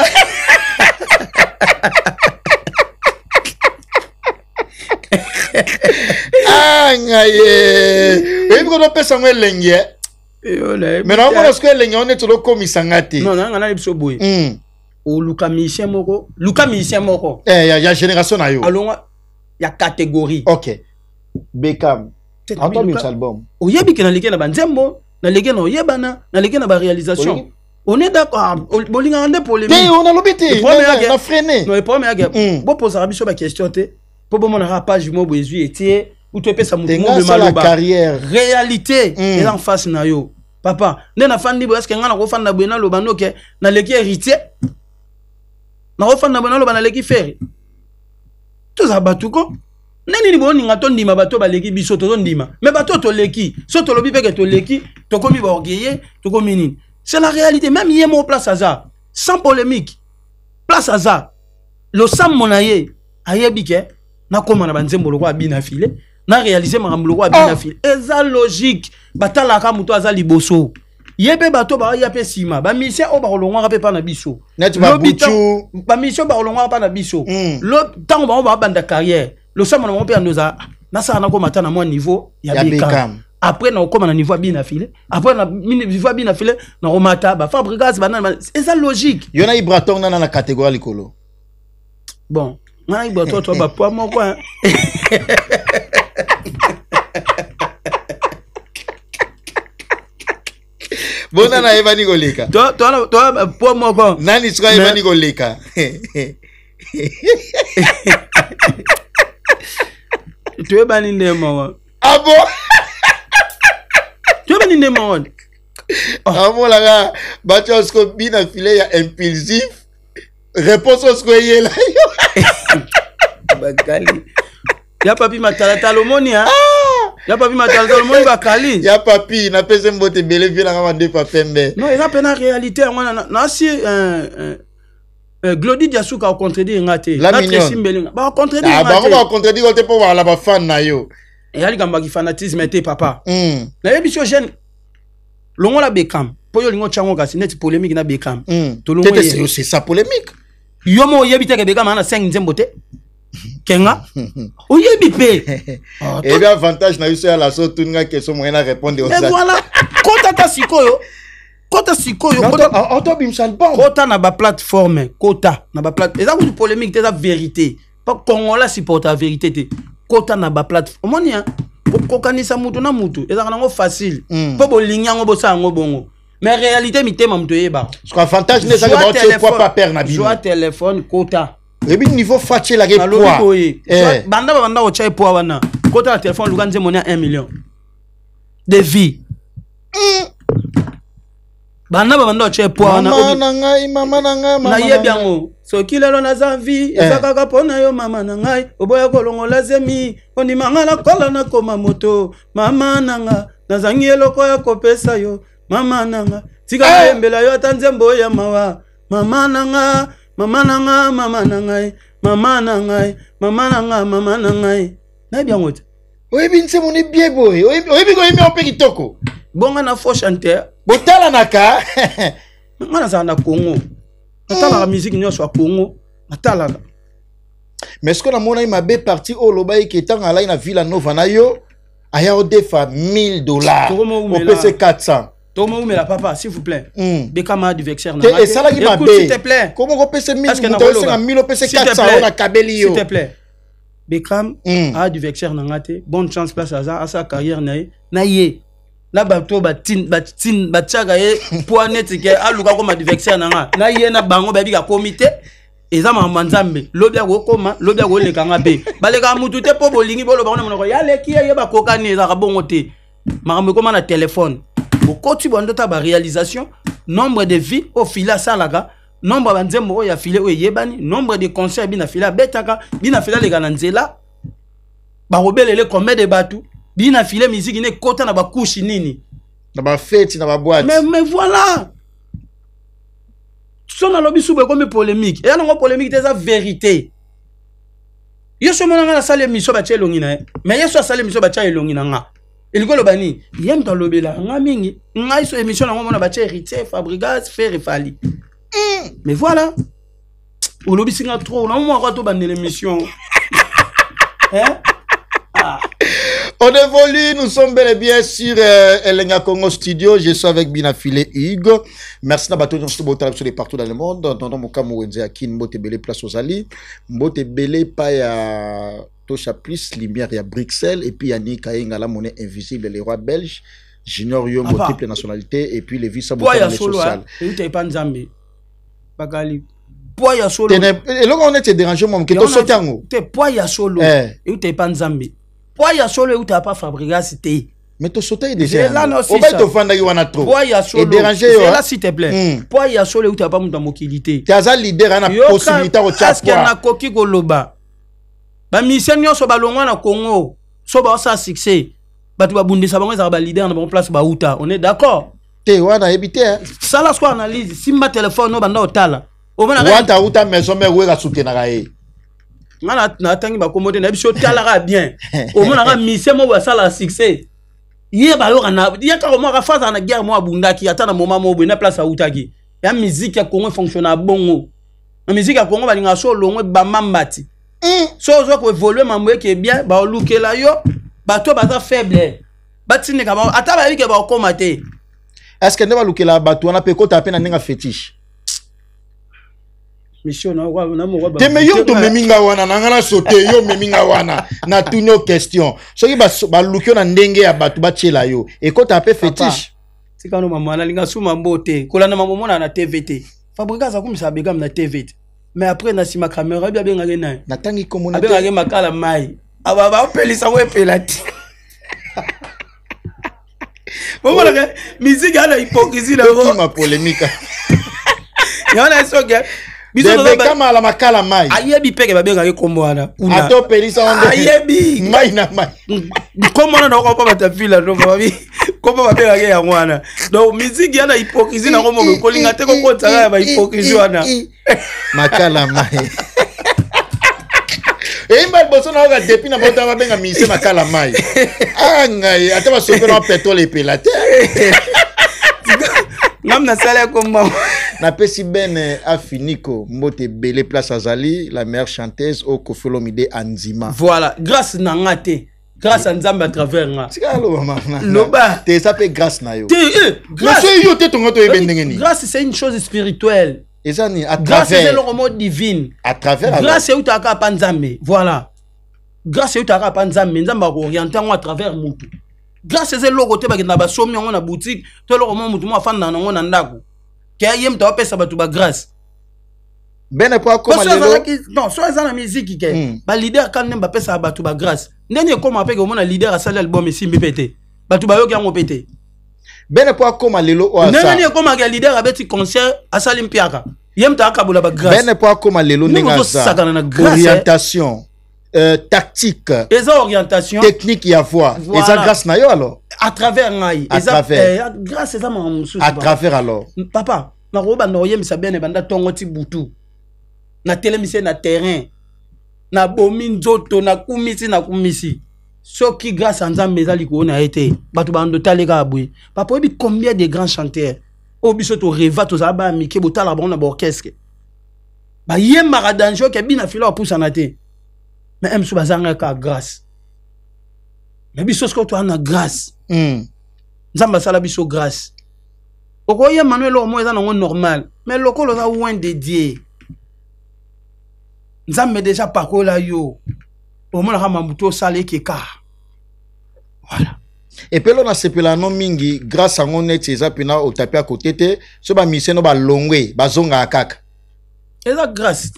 ah ngaye oui ko do pesa ngwe lengie yo le mais na ko sko lengie on est to ko misangati non na na biso boy mm. O luka musicien moko luka musicien moko eh ya, ya génération na yo alonga ya catégorie OK Beckham Antoine Mims album oyebi ke na leke na banzembo na leke na oyebana na leke na ba réalisation on est d'accord bolinga ande polémique mais on a l'obité on a freiné non le problème est bon poser biso ba question te po bo mona page mo boezui etie ou to pesa mutu mo be maloba carrière réalité et en face na yo papa ne na fandi bo est-ce que ngana ko fanda bo na loba noke na leke héritier na ko fanda bo na loba na leke ferry tout ça batuko nani ni boni ngato ndima bato baleki biso to ndima mais bato to leki so to lobi peke to leki to komi ba orgueillé to komi nini c'est la réalité même yemo place hasard sans polémique place hasard le sam monaye ayebike na koma na banzembo lokwa bina file na réaliser makambo lokwa bina file eza logique batala ka muto aza liboso yebe bato ba ya pe sima ba mission o ba kolongwa pe pa na biso net ba buchu ba mission ba kolongwa pa na biso lo tango ba ba banda carrière le sam na mo pe anoza na sa na ko mata na mo niveau ya Beckham après na ko na niveau bina file après na niveau bina file na ko mata ba Fabregas banana eza logique yona Ibraton na na catégorie Likolo bon na Ibraton to ba poa moko hein bona na Evani Goleka to to to poa moko nani sika Evani Goleka tu es bani ndemo ah bon tu es bani ndemo amo la ga bato sko bina filet ya impulsif réponse sko yela bakali ya papi matala talomoni ha ya papi matala talomoni bakali ya papi na pese mbote bele vila ngama de papembe non eza pena réalité ngwana na si euh Glody Diasuka au contredire ngate la mignonne ba contredire ngate ah ba ba contredire te pour voir la ba fan na yo et ali gamba ki fanatisme était papa mm na yebiso jeune longo la Beckham po yo lingo chango kasi net polémique na Beckham to longo c'est c'est ça polémique yo mo yebite ke Beckham na cinq nzembo te kenga o yebi pe et bien avantage na yo c'est la so tunga question moyenne à répondre aux et voilà kota ta sikoyo kota sikoyo kota auto bimsal bon kota na ba plateforme kota na ba plate eza ko polémique te la vérité pas congolais supporte la vérité te kota na ba plateforme omoni hein ko kanisa mutu na mutu eza kana facile po bolinga ngo bosa ngo bongo mais réalité mitema mutu yeba parce avantage ne ça que quoi pas perdre na bino joie téléphone kota et bien niveau fatché la poids eh banda banda o chai poids wana kota na téléphone lukanze monia un million de vie bana banda che poa na mama na ngai mama na ngai mama na yebi yango soki lelo naza vie ezakaka mpona yo mama na ngai oboya kolongola zemi ondimanga na kola na koma moto mama nanga nazangi eloko ya kopesa yo mama nanga tika nayembela yo ata nzembo ya mawa mama nanga mama nanga mama na ngai mama na ngai mama nanga mama na ngai nayebi yango te oyebi nsemo ni bien boy oyebi koyemi ope kitoko bonga na faux chanteur botala naka nga nazala na Congo natalaka musique nyonso ya Congo natalaka mais ce qu'on a mona mabe parti o loba ki tanga la na Villa Nova na yo aya odefa mille dollars au P C quatre cents Tomo umela papa s'il vous plaît bekama du vexer na et ça là qui m'a s'il te plaît comment on P C mille mille au P C quatre cents on a kabeli yo s'il te plaît Bekam a du vexer na ngate bonne chance place à sa carrière na na ye na bato batin batin batchaga ye poinet ke aluka ko ma du vexer na nga na ye na bango ba bika comité eza mama nzambe lobia ko koma lobia ko leka nga be baleka mutu te po bolingi bolo ba na ko ya leki ye ba kokani za bongo te makambo koma na téléphone bokoti bondo ta ba réalisation nombre de vies au fila salaka nombre ba nzembo ya filé o yebani nombre de concerts bina fila betaka bina fila leka na nzela ba robelele combien de batu bina filé musique ne kota na ba couche nini na ba fête na ba boîte mais mais voilà son na lobi soube comme polémique et non polémique c'est la vérité yo so mona na salle miso ba tchelongi na mais yo so salle miso ba tchelongi na nga il ko lobani yem to lobela nga mingi nga iso émission na mona ba tche héritier Fabregas faire fali mais voilà au lobby singa trop na mo ko to bandela émission hein ah. On évolue, nous sommes bel et bien sur euh, Elenga Congo Studio. Je suis avec Binafile Hugo. Merci d'avoir tous les partout dans le monde. Dans mon cas, Mouenze Akin, Mbote Belé, place aux Ali. Mbote Belé, pas à Tosha Plus, Lumière, il y a Bruxelles. Et puis, Yannick Kainga, la monnaie invisible, les rois belges. Junior Yo, multiple nationalité. Et puis, les vis à les sociales. Et tu n'es pas Nzambi. Bagali. Poids ya solo. Et là, on était dérangé, mon qui est sauté en haut. Tu es poids ya solo. Et tu n'es pas Nzambi. Poids ya solo et tu n'as pas Fabregas cité. Mais tu sauté déjà. Là, non, on va te faire un trop. Poids ya solo. Et dérangé. C'est là, s'il te plaît. Poids ya solo et tu n'as pas mon mobilité. Tu as un leader, un possibilité au chat. Est-ce qu'il y a un coquille goloba? Ba mission nyo so balongwa na Congo. So ba sa succès. Ba tu ba bundi sa bango za ba leader na bon place ba uta. On est d'accord? Te wana ebité. Ça la soit analyse. Si ma téléphone no banda otala. Wanta uta maison mais wera soutenaka e. Ngana na tangi ba komote na biso tala bien. Au moins na mission mo ba sala succès. Yé ba yo kana yé ka mo ka faza na guerre mo abundaki ata na moment mo na place utaki. Ya musique ya Congo fonctionne bongo. Na musique ya Congo ba linga so longwe ba mambati. So zo ko évoluer mambo qui est bien ba lukela yo ba to ba za faible. Ba tine ka ba ata ba yike ba komate. Est-ce que ne va lukela ba to na pe ko taper na ninga fétiche. Mission na wa na mo ba te me yo to meminga wana na ngana sauter yo meminga wana na tout nos questions so ki ba ba lukio na ndenge ya batu ba tchela yo e ko taper fétiche tika no mama na linga suma mbote kola na mama mona na T V T Fabregas akumisa begam na T V T mais après na sima caméra bien bien ngena na tangi komona te avec makala mai aba ba pelisa we pelati bon la musique a la hypocrisie là ma polémique yana soga biso kama la makala mai ayebi peke ba benga ke komwana kuna ato pelisa onde ayebi mai na mai komona na ko pa ta fila no babi ko pa benga ke ya mwana donc musique yana hypocrisie na ngomo ko linga te ko kotsa ya ba hypocrisie wana makala mai et il bosso na ga depuis na bota ba benga mise makala mai angai ata ba sopera na pétrole et pelate nam na sala ko mama na pesi ben afiniko Mbote Belé place azali la meilleure chanteuse au Kofolomide Anzima. Voilà, grâce na ngate, grâce à Nzambe à travers nga. Tika lo mama. Loba. Te ça peut grâce na yo. Te eh, grâce. Mais yo te tonga to ebendengeni. Grâce c'est une chose spirituelle. Et ça ni à grâce travers. c'est le mot divine. À travers. Grâce c'est utaka pa Nzambe. Voilà. Grâce c'est utaka pa Nzambe, Nzambe ko orienter à travers mutu. Grâce c'est le côté ba na ba somi ngo na boutique, to lo mo mutu mo afanda na ngo na ndako. Qui aime ta pesa batu ba grâce ben pas comme lelo non so eza na musique ke ba leader quand même ba pesa batu ba grâce ndeni comme apeke au mona leader a sali album ici mbipete batu ba yo ki ngo pété bene po akoma lelo o asa nani akoma ga leader abeti concert asali mpiaka yem ta akabula ba grâce bene po akoma lelo ninga za orientation euh, tactique eza orientation technique ya voix voilà. Eza grâce na yo alors à travers ngai à eza travers eh, grâce eza ma musu à travers alors papa na roba na oyem sa bene banda tongo ti butu na telemise na terrain na bomi nzoto na kumisi na kumisi soki grâce à Nzambe ezali ko na été batu bando talega abwe papa obi combien de grands chanteurs obi soto reva to za ba mike botala ba na orchestre ba yemba danger ke bina filo poussa na te mais em sou bazanga ka grâce mais biso sko to na grâce mm Nzambe sala biso grâce oko yemba no lo mo eza na normal mais lokolo za loin de Dieu Nzambe déjà pakola yo au moins la mamuto sale keka voilà et puis on a sepela no mingi grâce à mon net eza pina au tapé à côté te so ba mission no ba longwe ba zonga akaka eza grâce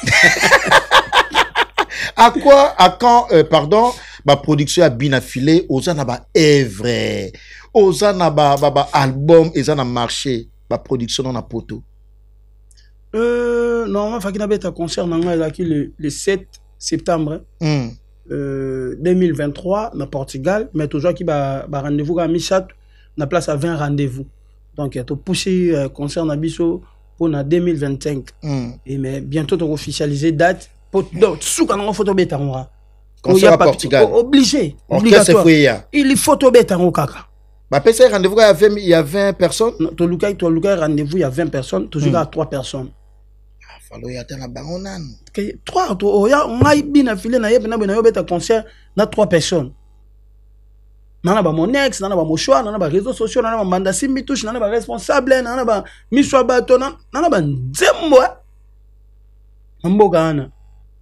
à quoi à quand euh, pardon ba production a bien affilé oza na ba œuvre oza na ba ba, ba album eza na marché ba production na poto euh normalement fakina beta concert nanga là qui le, le sept septembre mm. euh, deux mille vingt-trois na Portugal mais toujours qui ba, ba rendez-vous à Michat na place à vingt rendez-vous donc to pousser euh, concert na biso pour na deux mille vingt-cinq mm. et mais bientôt to officialiser date pour donc sous quand photo beta on concert à Portugal obligé obligatoire il faut beta on kaka bah peut rendez-vous il y avait il y a vingt personnes to lukai to lukai rendez-vous il y a vingt personnes toujours à trois personnes falo ya tena bangonan que trois to ya ngai bina filé na yebe na bena yobeta concert na trois personnes nana ba mon ex nana ba mo choix nana ba réseaux sociaux nana ba manda simbi touche nana ba responsable nana ba miswa bato nana ba nzembo mboga ana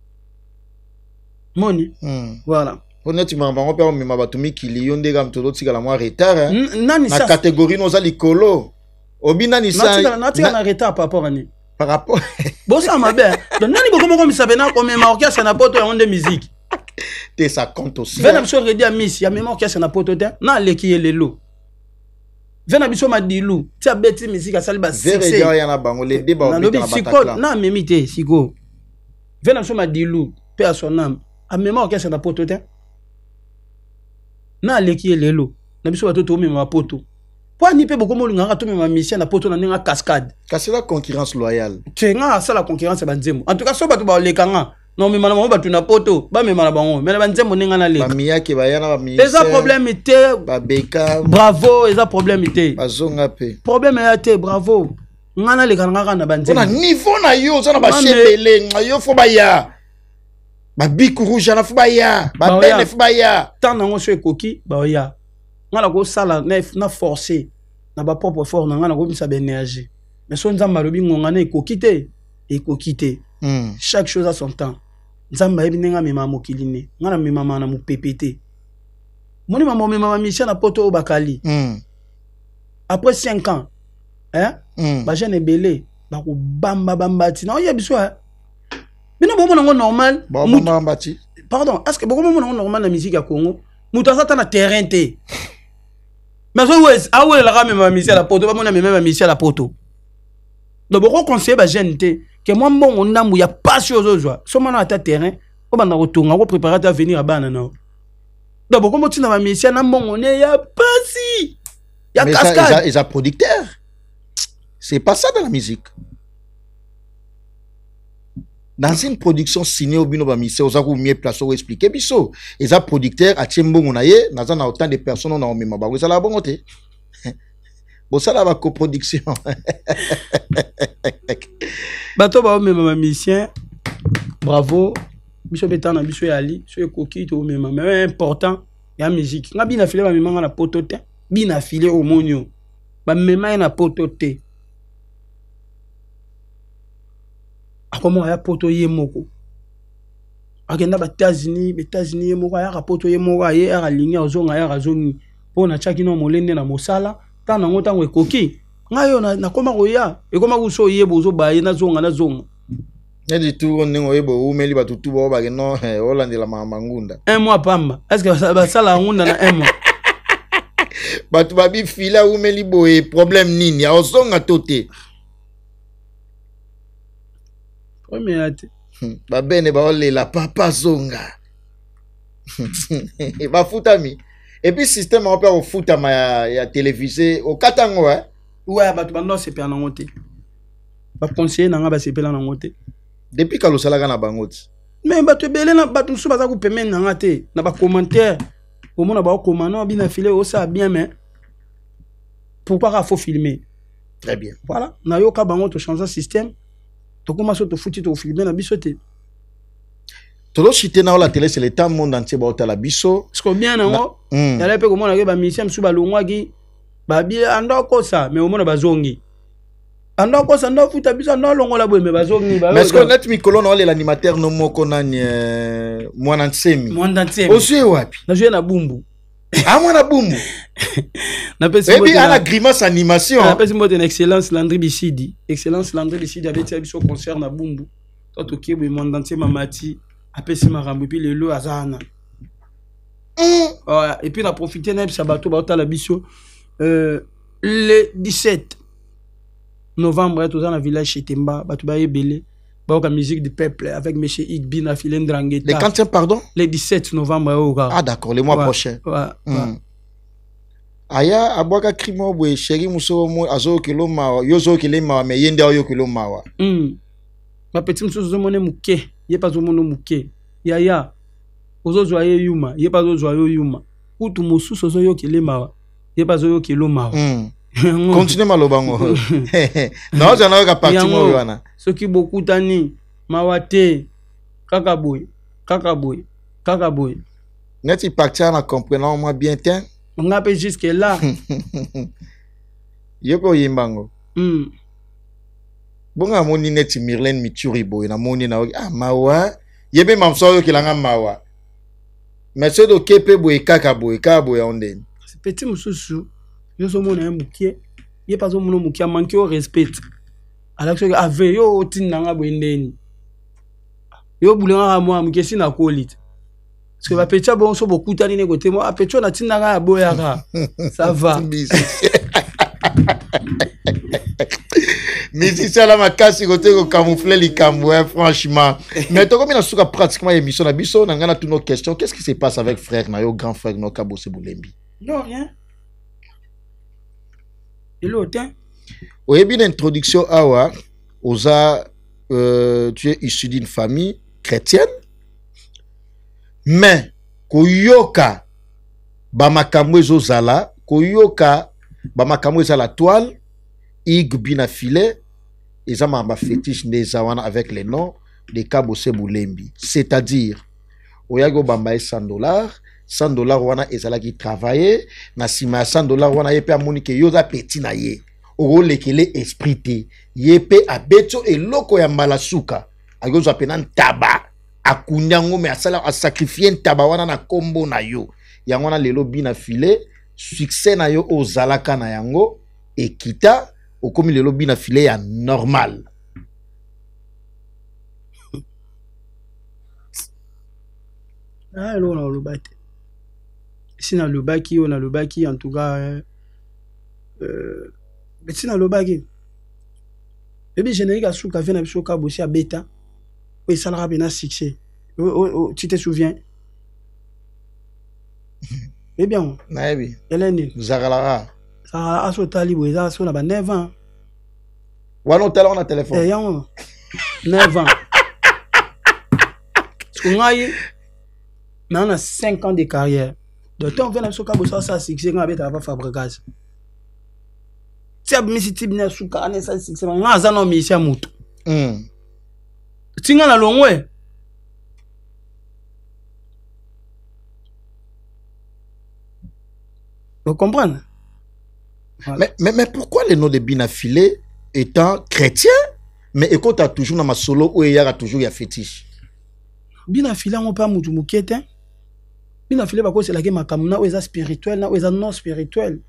moni mm. voilà honnêtement bango pe mema bato mikili yo ndeka mtoto tika la moi retard hein nani na catégorie noza likolo obina ni sa na tika na retard par rapport à ni par rapport bon ça m'a bien donc nani boko moko misabena ko mema orchestre na poto ya onde musique te ça compte aussi vena biso redi a miss ya mema orchestre na poto te na leki yelelo vena biso madilu ti abeti musique asali ba succès vere ya na bango le débat na lobi siko na memi te siko vena biso madilu pe à son âme a mema orchestre na poto te na leki yelelo na biso bato to mema poto pour ni pe beaucoup mo ngaka to mema mission na poto na ninga cascade kasi la concurrence loyale tenga ça la concurrence ba nzembo en tout cas so bato ba lekanga non mema na mo bato na poto ba mema na bango mais ba nzembo ninga na leka ba miyake ba yana ba miyake eza problème te ba beka bravo eza problème te ba zonga pe problème ya te bravo ngana leka ngaka na ba nzembo na niveau na yo za na ba chebele yo fo ba ya ba biku rouge na fo ba ya ba bene fo ba ya tant nango so ekoki ba ya ngala ko sala na forcer na ba propre fort na ngana ko bisa ba énergie mais so nzamba lobi ngonga na ekoki te ekoki te mm. chaque chose a son temps nzamba ebi nenga mema mokili ne ngana mema mana mu pépété moni mama mema mission na poto o bakali mm. après cinq ans hein mm. ba jeune belé ba ko bamba bamba ti na yebiso ha bino bomo nango normal ba bamba bamba ti pardon est-ce que bomo nango normal na musique ya Congo muto asata na terrain te mais so wes a wele la ka mema mission la poto ba mona mema mission la poto donc beaucoup conseiller ba jeune te que moi bon on a mou ya passion aux joie so mana ata terrain o banda ko tonga ko préparer à venir à bana non donc beaucoup mo tina ba mission na bon on est ya pasi ya cascade ils a producteur c'est pas ça dans la musique dans une production signée au bino ba mission oza ko mieux place ou expliquer biso ils a producteur a tiembongo na ye na za na autant de personnes on a mema ba ko ça la bongo te bon ça la ba coproduction bato ba mema ma mission bravo biso betana biso yali so ekoki to mema mais important ya musique nga bina filé ba mema na poto te bina filé au monyo ba mema na poto te akomo ya poto ye moko agenda ba États-Unis ba États-Unis ye moko ya poto ye moko aye ya linya ozonga ya razoni pona chaki no molende na mosala tana ngota ngo ekoki ngayo na nakoma koya ekoma kuso ye bozo baye na zonga na zonga nedi tu onengo yebo umeli batutu bo ba no holandela mama ngunda un mois pamba est-ce que ba sala ngunda na un mois bato babi fila umeli boye problème nini ya osonga tote premier ate babene baolela papa zonga bafutami et puis système on peut ofutama ya, ya télévisé au katango hein ouais bato bando sepela nango te ba conseiller nanga ba sepela nango te depuis kalo salaka na bango ti mais bato ebele na bato musu baza ko pemene nanga te na ba commentaire au monde ba comment bien filé au ça bien mais pourquoi il faut filmer très bien voilà na yo ka bango to changer système to commence to futi to filmer na bisote tolo chité na la télé c'est le temps monde entier ba la biso parce que bien nango ya la pe ko mona ke ba musicien musu ba longwaki ba bi andoko ça mais au monde ba zongi andoko ça ndo futa biso ndo longola boye mais ba zongi ba mais est-ce que net mikolo na l'animateur no moko nani mwana nsemi mwana nsemi osue wapi na jouer na bumbu ah mwana bumbu na pesi et puis ana grimace animation na pesi mbote na excellence Landry Bisidi excellence Landry Bisidi avait été biso concert na bumbu to to kebo mwana nsemi mamati apesi makambo et puis lelo azana ouais et puis na profiter na sabato ba la biso euh le dix-sept novembre tout dans le village chez Temba batu ba yebele ba ka musique du peuple avec monsieur Igbi na Filen Drangeta le quantième pardon le dix-sept novembre oka ah d'accord le mois ouais, prochain ouais, mm. ouais. Aya abwaka krimo bwe chéri muso mo azo kiloma yozo kilema me yende oyo kiloma wa mm ma petit muso zo mone muke ye pas zo mono muke ya ya ozo zo aye yuma ye pas zo yo yuma utu musu so yo kilema ye pas zo yo kiloma mm. Continue malobango. Non, j'en ai pas parti moi wana. Ce qui beaucoup tani mawate kakaboy kakaboy kakaboy. N'est-il parti en comprenant moi bien temps? On a pas jusque là. Yoko yimbango. Hmm. Bonga moni neti Mirlen Mituri boy na moni na ah mawa yebe mamso yo kilanga mawa. Mais ce do kepe boy kakaboy kakaboy onde. C'est petit mususu. Yo so mona mukie ye pas so mona mukie manque au respect alors que ave yo tinanga bwendeni yo bulenga moi mukie sina kolit parce que ba pecha bon so beaucoup tani ne côté moi apecho na tinanga ya boyaka ça va mais si ça la makasi côté ko camoufler les camouins franchement mais to comme na suka pratiquement émission na biso na ngana toutes nos questions qu'est-ce qui se passe avec frère na yo grand frère no Kabose Boulembi non rien. Et l'autre, oui, bien l'introduction awa, osa, euh, tu es issu d'une famille chrétienne, mais koyoka bamakamwe zala, koyoka bamakamwe zala toile, igbina filet, et ça m'a fétiche nezawana avec les noms de Kabose Boulembi, c'est-à-dire oyago bamba cent dollars. cent dollars wana ezala ki travailler na sima cent dollars wana yepe amoni ke yoza petit na ye o lekele esprit te yepe abeto eloko ya malasuka agozo apena ntaba akunyango me asala a sacrifier ntaba wana na kombo na yo yango wana lelo bina filet succès na yo ozalaka na yango ekita okomi lelo bina filet ya normal. Ah lo na lo bate si na le baki on a le baki en tout cas euh mais si na le baki et bien générique à souka vient avec souka bossi à bêta oui ça l'a bien succès tu te souviens eh bien na ebi Hélène Zagalara ça a so tali bo ça so na ba neuf ans wana hôtel on a téléphone eh yan neuf ans ce qu'on a eu mais on a cinq ans de carrière. De temps vient à ce cas ça succès quand avec avoir fabricage. Si a mis type na suka na ça succès on a zano mi sia mutu. Hmm. Tinga na longwe. Vous comprenez? Voilà. Mais, mais, mais pourquoi le nom de Binafilé étant chrétien, mais écoute a toujours dans ma solo où il y a toujours ya fétiche. Binafilé on pas mutu mukete. Binafilé parce que c'est la game makamuna ou eza spirituel na ou eza non spirituel.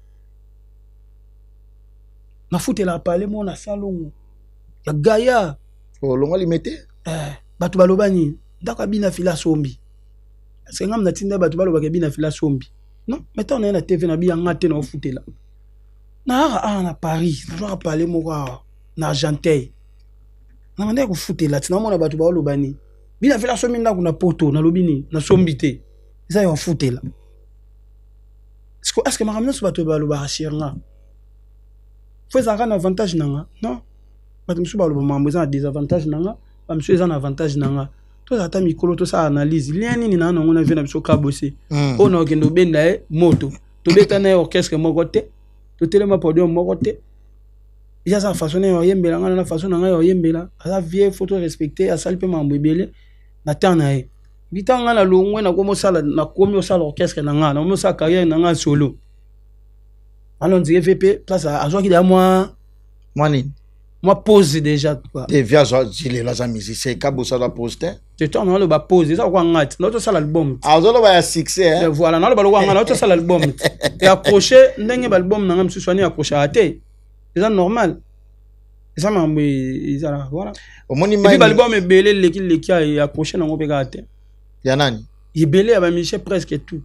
Na foute la parler mon na salon. Ya Gaïa. Oh longa limité. Eh batu balobani ndaka Binafilé sombi. Parce que ngam na tinda batu balobaka Binafilé sombi. Non, maintenant on est à T V, on a bien ngaté na fouté là. Na ah na Paris, na doit parler moi na Argenteuil. Na mandé ko fouté là, tina mona batu ba lobani. Bina fait la somme nda kuna poto na lobini, na sombité. Ça y on fouté là. Est-ce que est-ce que ma ramène sur batu ba loba chirnga? Faut ça un avantage nanga, non? Batu sur ba loba mambo ça désavantage nanga, ba monsieur ça un avantage nanga. Tout ça ta mikolo tout ça analyse. Lien nini na na ngona vient na biso kabosé. On a kendo benda e moto. To beta na orchestre moko te. To telema podium moko te. Il y a sa façon de yembela ngana na façon na yo yembela. Asa vie photo respecter asa lipe mambo ebele. Na tana e. Bitanga na longwe na komo sala na komi o sala orchestre na ngana. Na mo sa carrière na ngana solo. Alors on V P place à joie qui da moi moi moi pose déjà quoi. Et via Gilles la musicien Kabosa la poster. Tu tournes le ba pose ça quoi ngat. Notre sala album. Ah zo lo ba succès hein. Voilà, na le ba lo ngana notre sala album. Et accroché ndenge ba album na ngam suswani accroché até. C'est normal. Ça m'a voilà. Au moni mai. Et puis l'album est belé l'équipe l'équipe est accroché na ngopé até. Ya nani? Il belé ba Michel presque tout.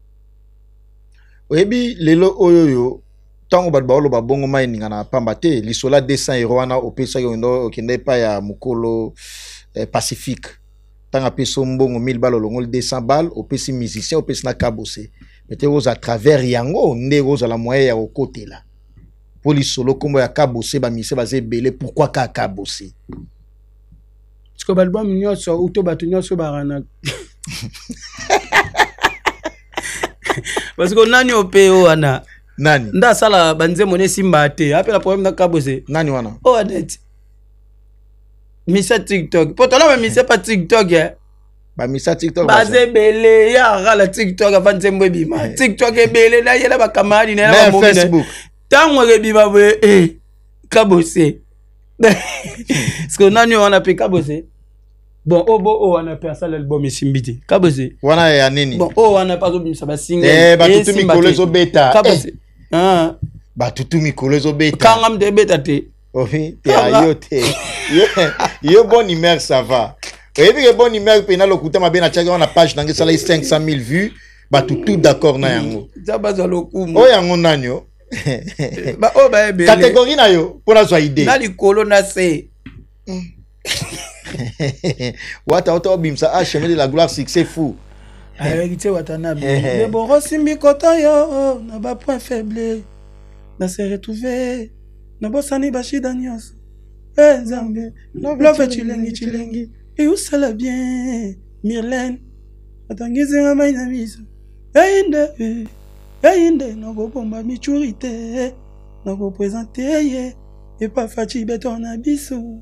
Oyebi lelo oyoyo tango bat baolo ba bongo mai ninga na pamba te lisola deux cents euros wana opesa yo ndo okende pa ya mukolo eh, Pacifique tanga peso mbongo mille balles longol deux cents balles opesi musicien opesi na kabose mete aux à travers yango nde aux à la moyen ya côté là pour lisolo kombo ya kabose ba mise bazé belé pourquoi ka kabose parce que l'album nyonso auto bato nyonso barana parce que nani opeo wana nani nda sala banze mone simba te appela problème na kabose nani wana oh anet misa TikTok poto la misa pas TikTok eh ba misa TikTok baze belé ya gala TikTok avanze mbebima TikTok e belé na yela ba kamari na ba mo Facebook tango ke bima be eh kabose parce que nani wana pe kabose. Bon, oh, bon, oh, on a fait ça l'album et Simbiti. Kabose. Wana ya nini? Bon, oh, on a pas oublié ça va single. Eh, ba tutu mikolo zo beta. Kabose. Ah. Ba tutu mikolo zo beta. Kangam de beta te. Oui, te ayo te. Yo bon humeur ça va. Et puis bon humeur pe na lokuta ma bena tchaka na page na ngesala cinq cent mille vues. Ba tutu d'accord na yango. Ça ba za lokumu. Oh yango nanyo. Ba oh ba ebe. Catégorie na yo pour na zo idée. Na likolo na se. Wata auto bimsa a chemin de la gloire succès fou. Avec tu Watanabe. Mais bon rosimbi kota yo na ba point faible. Na se retrouver. Na bosani bashida nyos. Eh Zambe. Love chilengi chilengi. Et où ça la bien Myrlène. Atangize ngama ina miso. Eh inde. Eh inde no go bomba michurité. No go présenter ye. Et pas fachi beton na biso.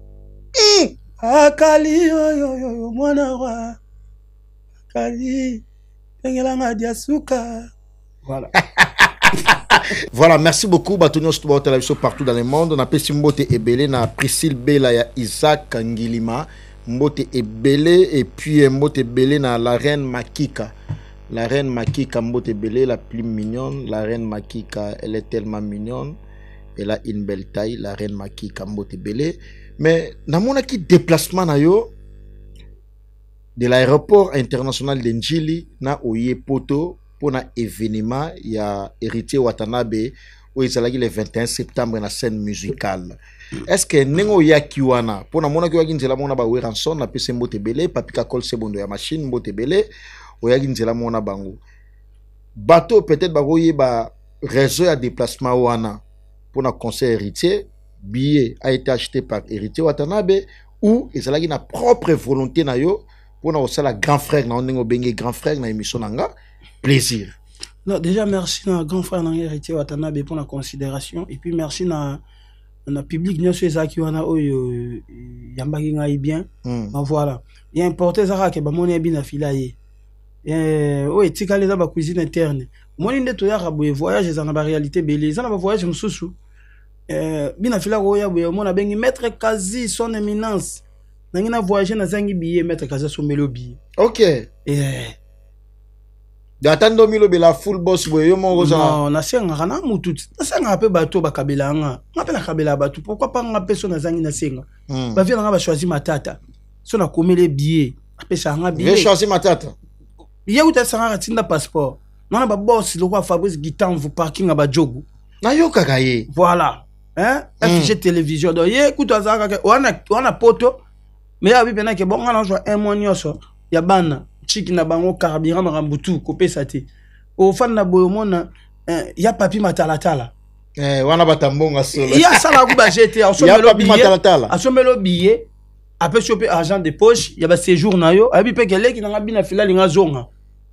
Akali yo yo yo mwana wa Akali pengelanga diasuka. Voilà. Voilà, merci beaucoup Batonio Studio Télévision partout dans le monde. On appelle Mbote Ebele na Priscille Bela ya Isaac Ngilima, Mbote Ebele et puis Mbote Ebele na la reine Makika. La reine Makika Mbote Ebele la plus mignonne, la reine Makika, elle est tellement mignonne. Elle a une belle taille, la reine Makika Mbote Ebele. Mais dans mon déplacement na yo de l'aéroport international de Njili na Oye Poto pour un événement il y a héritier Watanabe où ils allaient le vingt et un septembre na scène musicale. Est-ce que nengo ya kiwana pour na mona ki waginzela mona ba Weranson na pese Mbote Ebele papika col sebondo ya machine Mbote Ebele o yaginzela mona bango bateau peut-être ba goye ba réseau ya déplacement wana pour un concert héritier. Billet a été acheté par Héritier Watanabe ou ils ont une propre volonté na yo pour na osala grand frère na ondengo bengi grand frère na émission nanga plaisir. Non déjà merci na grand frère na Héritier Watanabe pour la considération et puis merci na na public nyonso ezaki wana oyo yambaki ngai bien. Ma voilà. Il est important ça que ba moni bien afilaye. Eh o etika les ba cuisine interne. Moni ndeto ya rabwe voyage za na ba réalité belé za na ba voyage mususu. Euh, bina fila roya boya mona bengi maître Kazi son éminence nangina voyager na zangi billet maître Kazi so melo billet. OK. Eh datando milo be la full boss boya yo mon rosa. Non na senga kana mutu na senga pe bato ba kabela nga ngape na kabela bato pourquoi pas nga peso na zangi na senga mm. Ba vient nga ba choisir matata so na komele billet ape sa nga billet. Je choisir matata. Billet ou ta sanga tinda passeport Non, ba boss, le roi Fabrice Guitan, vous parking à Badjogu. Nayoka kaye. Voilà. Hein? F G télévision. Donc, yé, écoute, on a poto. Mais il y a bien que bon, on a joué un mois nyoso. Il y a ban, chiki na bango carburant marambutu, coupé saté. Au fan na boyomona, il y a papi matalatala. Eh, wana batambonga solo. Il y a ça là où j'étais. Il y a papi matalatala. A sommer le billet. Après choper argent de poche, il y a séjour na yo. Abi pe kele ki na bina fila linga zonga.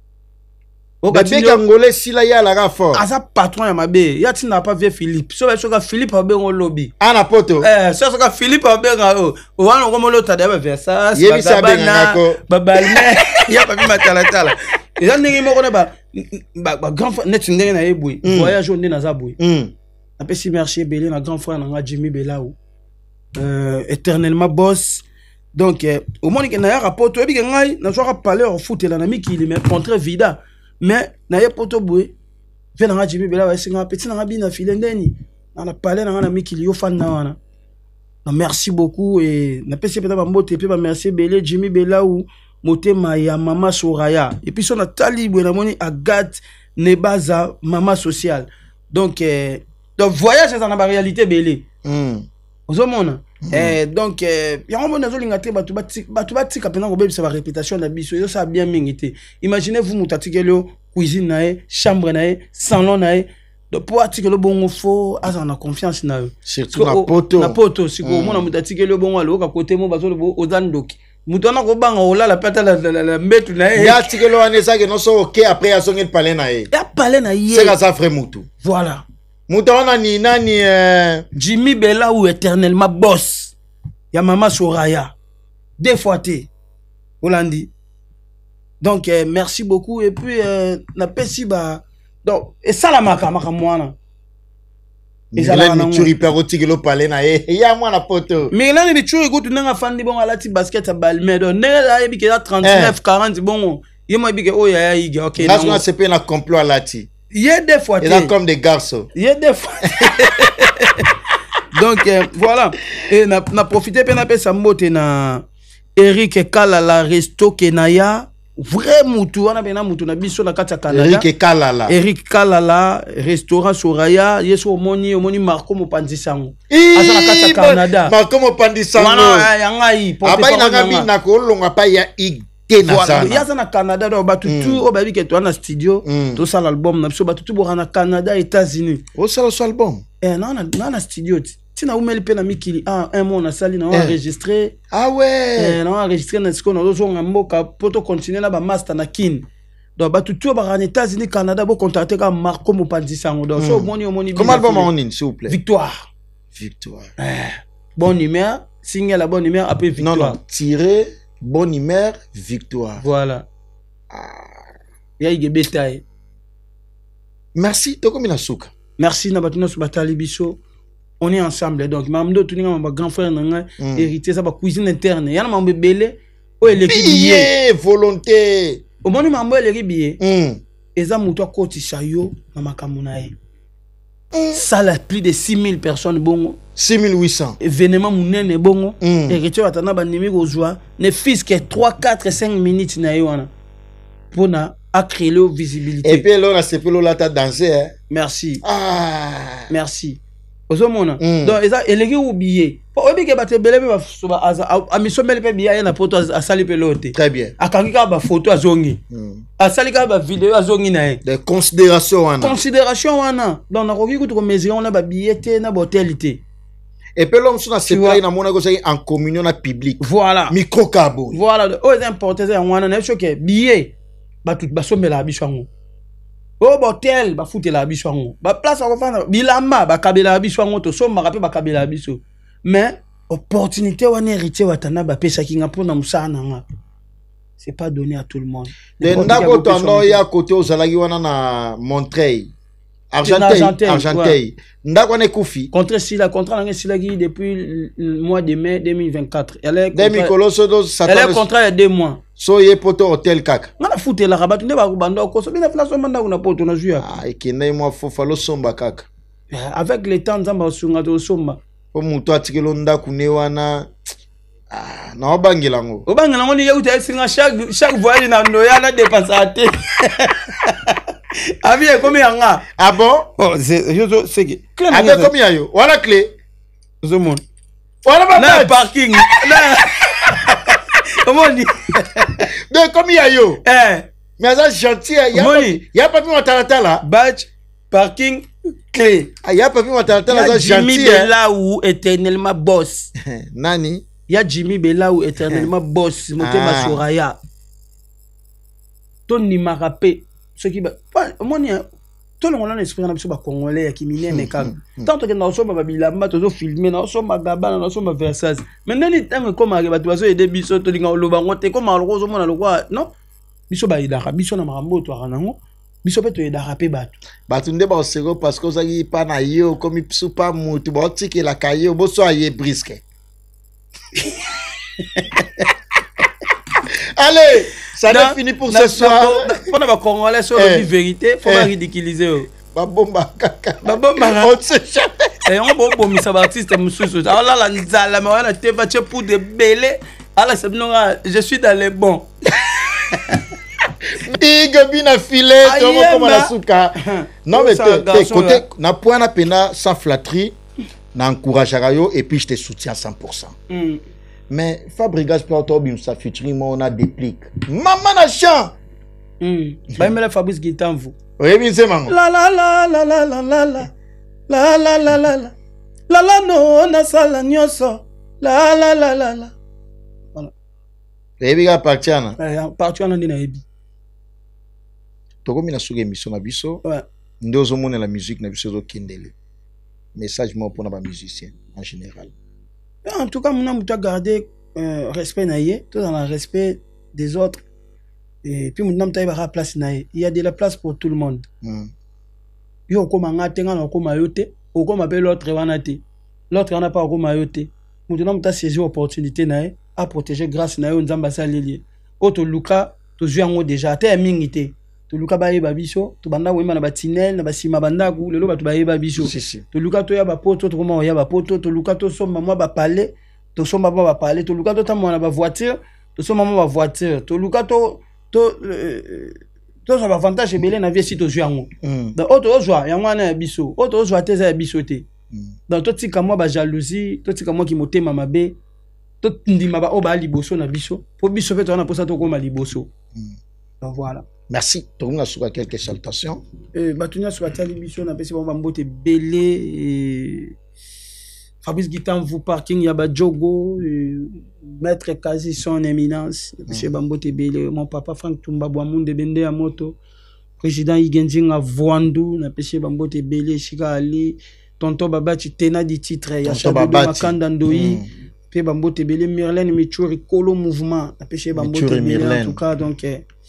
Babe Congolais sila ya la fort. Asa patron ya mabe. Ya ti na pas vie Philippe. So so ka Philippe abe on lobby. Ana poto. Eh, so so ka Philippe abe nga o. O wana ngo molo ta deba versa. Yebi sabe ngako. Babalme. Ya papi matala tala. Ya ndenge moko na ba ba grand frère net ndenge na yebwe. Voyage onde na zabwe. Mm. Après si marché belé na grand frère na Jimmy Belao. Euh éternellement boss. Donc au moins que na ya rapport to ebi ngai na so ka parler au foot la na mi ki mais contre vida. Mais na ye poto boué ve na Jimmy Bela wa singa petit na bina file ndeni na parler na na mikili yo fan na wana na merci beaucoup et na pesi peta ba mbote pe ba merci Belé Jimmy Bela ou motema ya mama Soraya et puis son na talibwe na moni Agathe Nebaza mama sociale donc euh, donc voyage dans la réalité Belé mm. Ozomona mm. eh donc euh, yango mona zo linga te batu bati batu bati kapena ko bebisa ba réputation na biso yo ça bien mingité imaginez vous mutatikelo cuisine nae chambre nae salon nae donc pour atikelo bongo fo asa na confiance na yo surtout na poto na poto siko mona mutatikelo bongo alo ka côté mo bazo lo ozandoki mutona ko banga olala pata la mbetu nae ya tikelo anesa que no so OK après asongel parler nae ya parler na ye c'est ça frère mutu voilà Moutona ni nani euh... Jimmy Bela ou éternellement boss. Ya mama Soraya. Deux fois té. Holandi. Donc euh, merci beaucoup et puis euh, na pesi ba donc et ça la maka maka mwana. Et ça la mituri peroti lo palé na e ya mwana poto. Mais là ni mituri go tunanga fandi bon alati basket à balmedo. Ne la ebi ke trente-neuf quarante bon. Yema ebi ke o ya ya OK. Là on se fait na complot alati. Il y a des fois. Il y a comme des garçons. Il y a des fois. Donc, euh, voilà. Et na, na profité, pe na pe sa mote na Eric Kalala Resto Kenaya. Vrai moutou. On a bien moutou na biso na kata Canada. Eric Kalala. Eric Kalala Restaurant Soraya. Yeso omoni omoni Marco Mopandisango. Asa na kata Canada. Marco Mopandisango. Wana yangai. Abai na ngabi na ko longa pa ya ig. Voilà, il y a ça na Canada donc ba tout au baby que toi na studio tout ça l'album na so ba tout na Canada États-Unis o ça le album eh non na na studio ti na umeli pe na mikili ah un mois na sali na enregistré ah ouais eh na enregistré na siko na zo mboka poto continuer na ba master na kin donc ba tout ba na États-Unis Canada bo contacter ka Marco Mopandisango donc so moni moni comment album en ligne s'il vous plaît Victoire Victoire eh bon numéro signe la bonne numéro après Victoire non non tirer bonne humeur, victoire. Voilà. Ah. Il y a des bétail. Merci, Toko Minasuka. Merci, Nabatino Subatali Biso. On est ensemble. Donc, Mamdo, tout le monde, mon grand frère, hérité, ça va cuisine interne. Il y a un bébé, où est l'équipe billet, volonté. Au moment où mambo est billet, et ça, mouton côté chayo, na kamunae. Ça, là, plus de six mille personnes, bon. six mille huit cents. Événement mounene bongo. Et tu vas t'en avoir numéro joie. Ne fils que trois, quatre, cinq minutes na yoana. Pour na créer la visibilité. Et puis là, on a ce peu là, t'as dansé, hein. Merci. Ah. Merci. Ozo mona. Donc, ça, et les gars oubliés. Pour oublier que batte belé ba soba a mission belé pe biya na photo a sali pelote. Très bien. A kangika ba photo a zongi. A sali ka ba vidéo a zongi na. Des considérations wana. Considération wana. Donc na koki ko mesurer on a ba billet na hôtelité. Et puis l'homme sur la séparation na mona ko en communion na public. Voilà. Micro cabo. Voilà. Oh c'est important ça wana na choqué billet ba tout ba somela biso. Oh hôtel ba foutre la biso ngo ba place ko fana bilamba ba kabela biso ngo to somba ka pe ba kabela biso mais opportunité wana héritier watana ba pesa kinga pona musana nga c'est pas donné à tout le monde de ndako tondo ya côté ozalaki wana na Montreuil Argenteuil Argenteuil ndako ne kufi contre si la contrat nga silaki depuis le mois de mai deux mille vingt-quatre elle est demi colosso do elle est contrat il y a deux mois so ye poto hotel kaka ngana foutre la rabat ne ba kubanda ko so bina flaso manda una poto na juya ah ikende mo fofa lo somba kaka avec le temps nzamba sunga to somba o muto atikelo ndako ne wana ah na obangela ngo obangela ngo ni ye uta singa chaque chaque voyage na no ya na dépenser ate Abi combien nga? Ah bon? Oh, c'est je c'est que clé. Ah combien yo? Voilà clé. Ce monde. Voilà ma badge. Parking. Comment on dit? De combien yo? Eh. Mais ça gentil, il y a pas il y a pas mis mon talata là. Badge, parking, clé. Ah, il y a pas mis mon talata là, ça gentil. Jimmy Belaou éternellement boss. Nani? Il y a Jimmy Belaou éternellement boss, Motema Soraya. Tony Marapé, ce qui va moi tout le monde a l'esprit na biso ba congolais qui mine meka. Tant que na so ba bilamba to filmer na so magaba na so ma Versace. Maintenant ni tango comme arriba to so aider biso to linga loba ngote comme aloko mona lokwa non? Biso ba idaka biso na makambo to aranango. Biso pe to idaka pe bato. Bato nde ba sero parce que ça y pas na yo comme biso pas mutu ba tiki la kayo bo so aye brisque. Allez, ça n'est fini pour ce soir. On a congolais sur la vérité, faut pas ridiculiser. Babomba kaka. Babomba. On se chante. Et on va bomber ça artiste mususu. Alors là la nzala mais on a te fait pour de belé. Alors c'est non je suis dans les bons. Iga bina filet to comme la souka. Non mais côté na point na pena sans flatterie, na encourageara yo et puis je te soutiens cent pour cent. Mais Fabregas Plautobim, ça featuring on a déplique. Maman na chant. Hmm. Bah mais la Fabrice Guitan vous. Oui, bien c'est maman. La la la la la la la la. La la la la la. La la no na sala nyoso. La la la la la. Voilà. Et bien partiana. Eh partiana ndina ebi. Toko mina suge émission na biso. Ouais. Ndozo mona la musique na biso zo kendele. Message moi pour na ba musicien en général. En tout cas, on a gardé euh, respect naïe, tout dans le respect des autres. Et puis, on a place naïe. Il y a de la place pour tout le monde. Mm. Yo comme un atenga na comme ayote, ou comme appelle l'autre vanate. L'autre n'a pas comme ayote. Maintenant, on a saisi l'opportunité naïe à protéger grâce naïe on zamba salili. Auto luka, to juango déjà, te mingité. To luka ba yeba biso, to banda wema na batinel na basima banda ku lelo batu ba yeba biso. To luka to ya ba poto to comment ya ba poto to luka to somba moi ba parler, to somba ba parler, to luka to ta moi na ba voiture, to somba moi ba voiture, to luka to to to so ba avantage belé na vie si to juango. Donc auto joie ya ngwana ya biso, auto joie te za biso te. Donc to tika moi ba jalousie, to tika moi ki motema mabe, to ndima ba o ba liboso na biso, po biso pe to na posa to ko ma liboso. Donc voilà. Merci. Tu as quelques salutations. Euh, Batunia sur la télévision, on a passé bon mbote belé. Fabrice Guitan vous parking yaba Jogo, maître quasi son éminence. Monsieur Bambote belé, mon papa Frank Tumba Boamunde Bende à moto, président Igenjinga Voandou, on a passé Bambote belé, Chika Ali, tonton Babati Tena di titre, Yacha Makanda Ndoi, puis Bambote belé, Myrlène Michouri, Kolo Mouvement, on a passé Bambote belé en tout cas donc.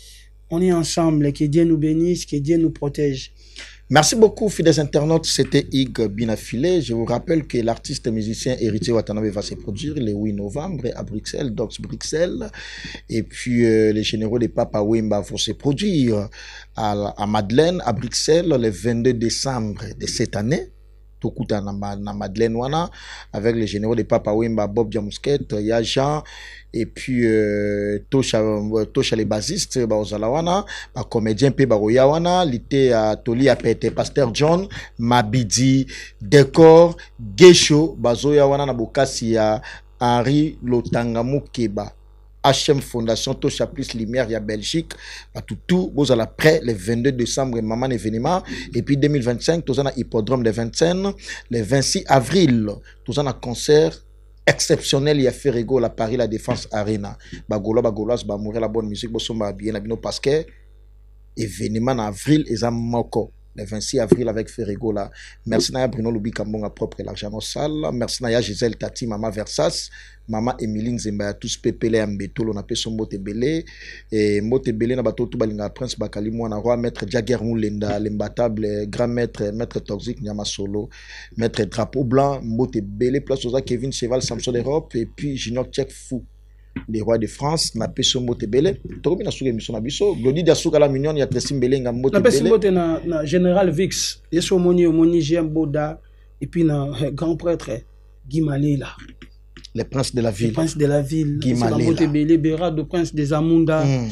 On est ensemble, que Dieu nous bénisse, que Dieu nous protège. Merci beaucoup, fidèles internautes. C'était Ig Binafile. Je vous rappelle que l'artiste musicien Héritier Watanabe va se produire le huit novembre à Bruxelles, Docs Bruxelles. Et puis, euh, les généraux de Papa Wemba vont se produire à, à Madeleine, à Bruxelles, le vingt-deux décembre de cette année. Tokuta na Madeleine wana avec les généraux de Papa Wemba, Bob Diamousket, ya Jean et puis euh, Tosha Tosha les basistes ba ozalawana, ba comédien pe ba royawana, lité à Toli a pété Pasteur John, Mabidi, Décor, Gesho, bazoya wana na bokasi ya Henri Lotangamu Keba. H M Fondation Tosha plus Lumière ya Belgique tout tout vous allez prêt le vingt-deux décembre maman événement et puis deux mille vingt-cinq tous un hippodrome de Vincennes le vingt-six avril tous un concert exceptionnel il y a Ferrego la Paris la Défense Arena bagolo bagolas ba mourir la bonne musique bosomba bien bino parce que événement en avril et ça moko le vingt-six avril avec Ferrego là. Merci Naya Bruno Lubi Kambonga propre l'argent au salle. Merci Naya Gisèle Tati, Maman Versas, Maman Emeline Zembaya, tous pépélé à Mbetolo, on a fait son Mote Belé. Et Mote Belé, n'a pas tout balinga Prince Bakali, moi, on a roi Maître Jagger Moulenda, l'imbattable, grand maître, maître Toxic, Nyama Solo, maître Drapeau Blanc, Mote Belé, place aux Kevin Cheval, Samson d'Europe, et puis Junior Tchèque Fou. Les rois de France, na peso mote belé. Tokomi na suga émission na biso. Glody dia suga la mignon ya Tressim belé nga mote belé. Na peso mote na na Général Vix. Yeso moni moni J M Boda et puis na grand prêtre Guy Malela. Les princes de la ville. Les princes de la ville. Guy Malela. Mote belé Bera de prince des Amunda.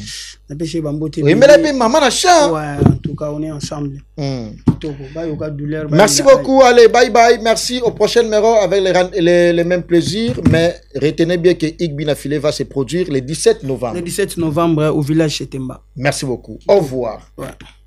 Oui, mais la maman a chat. Ouais, en tout cas, on est ensemble. Mm. Douleur, merci beaucoup. Allez, bye bye. Merci. Au prochain numéro avec les, les, les mêmes plaisirs. Mais retenez bien que Igbina Filé va se produire le dix-sept novembre. Le dix-sept novembre au village Chetemba. Merci beaucoup. Au revoir. Ouais.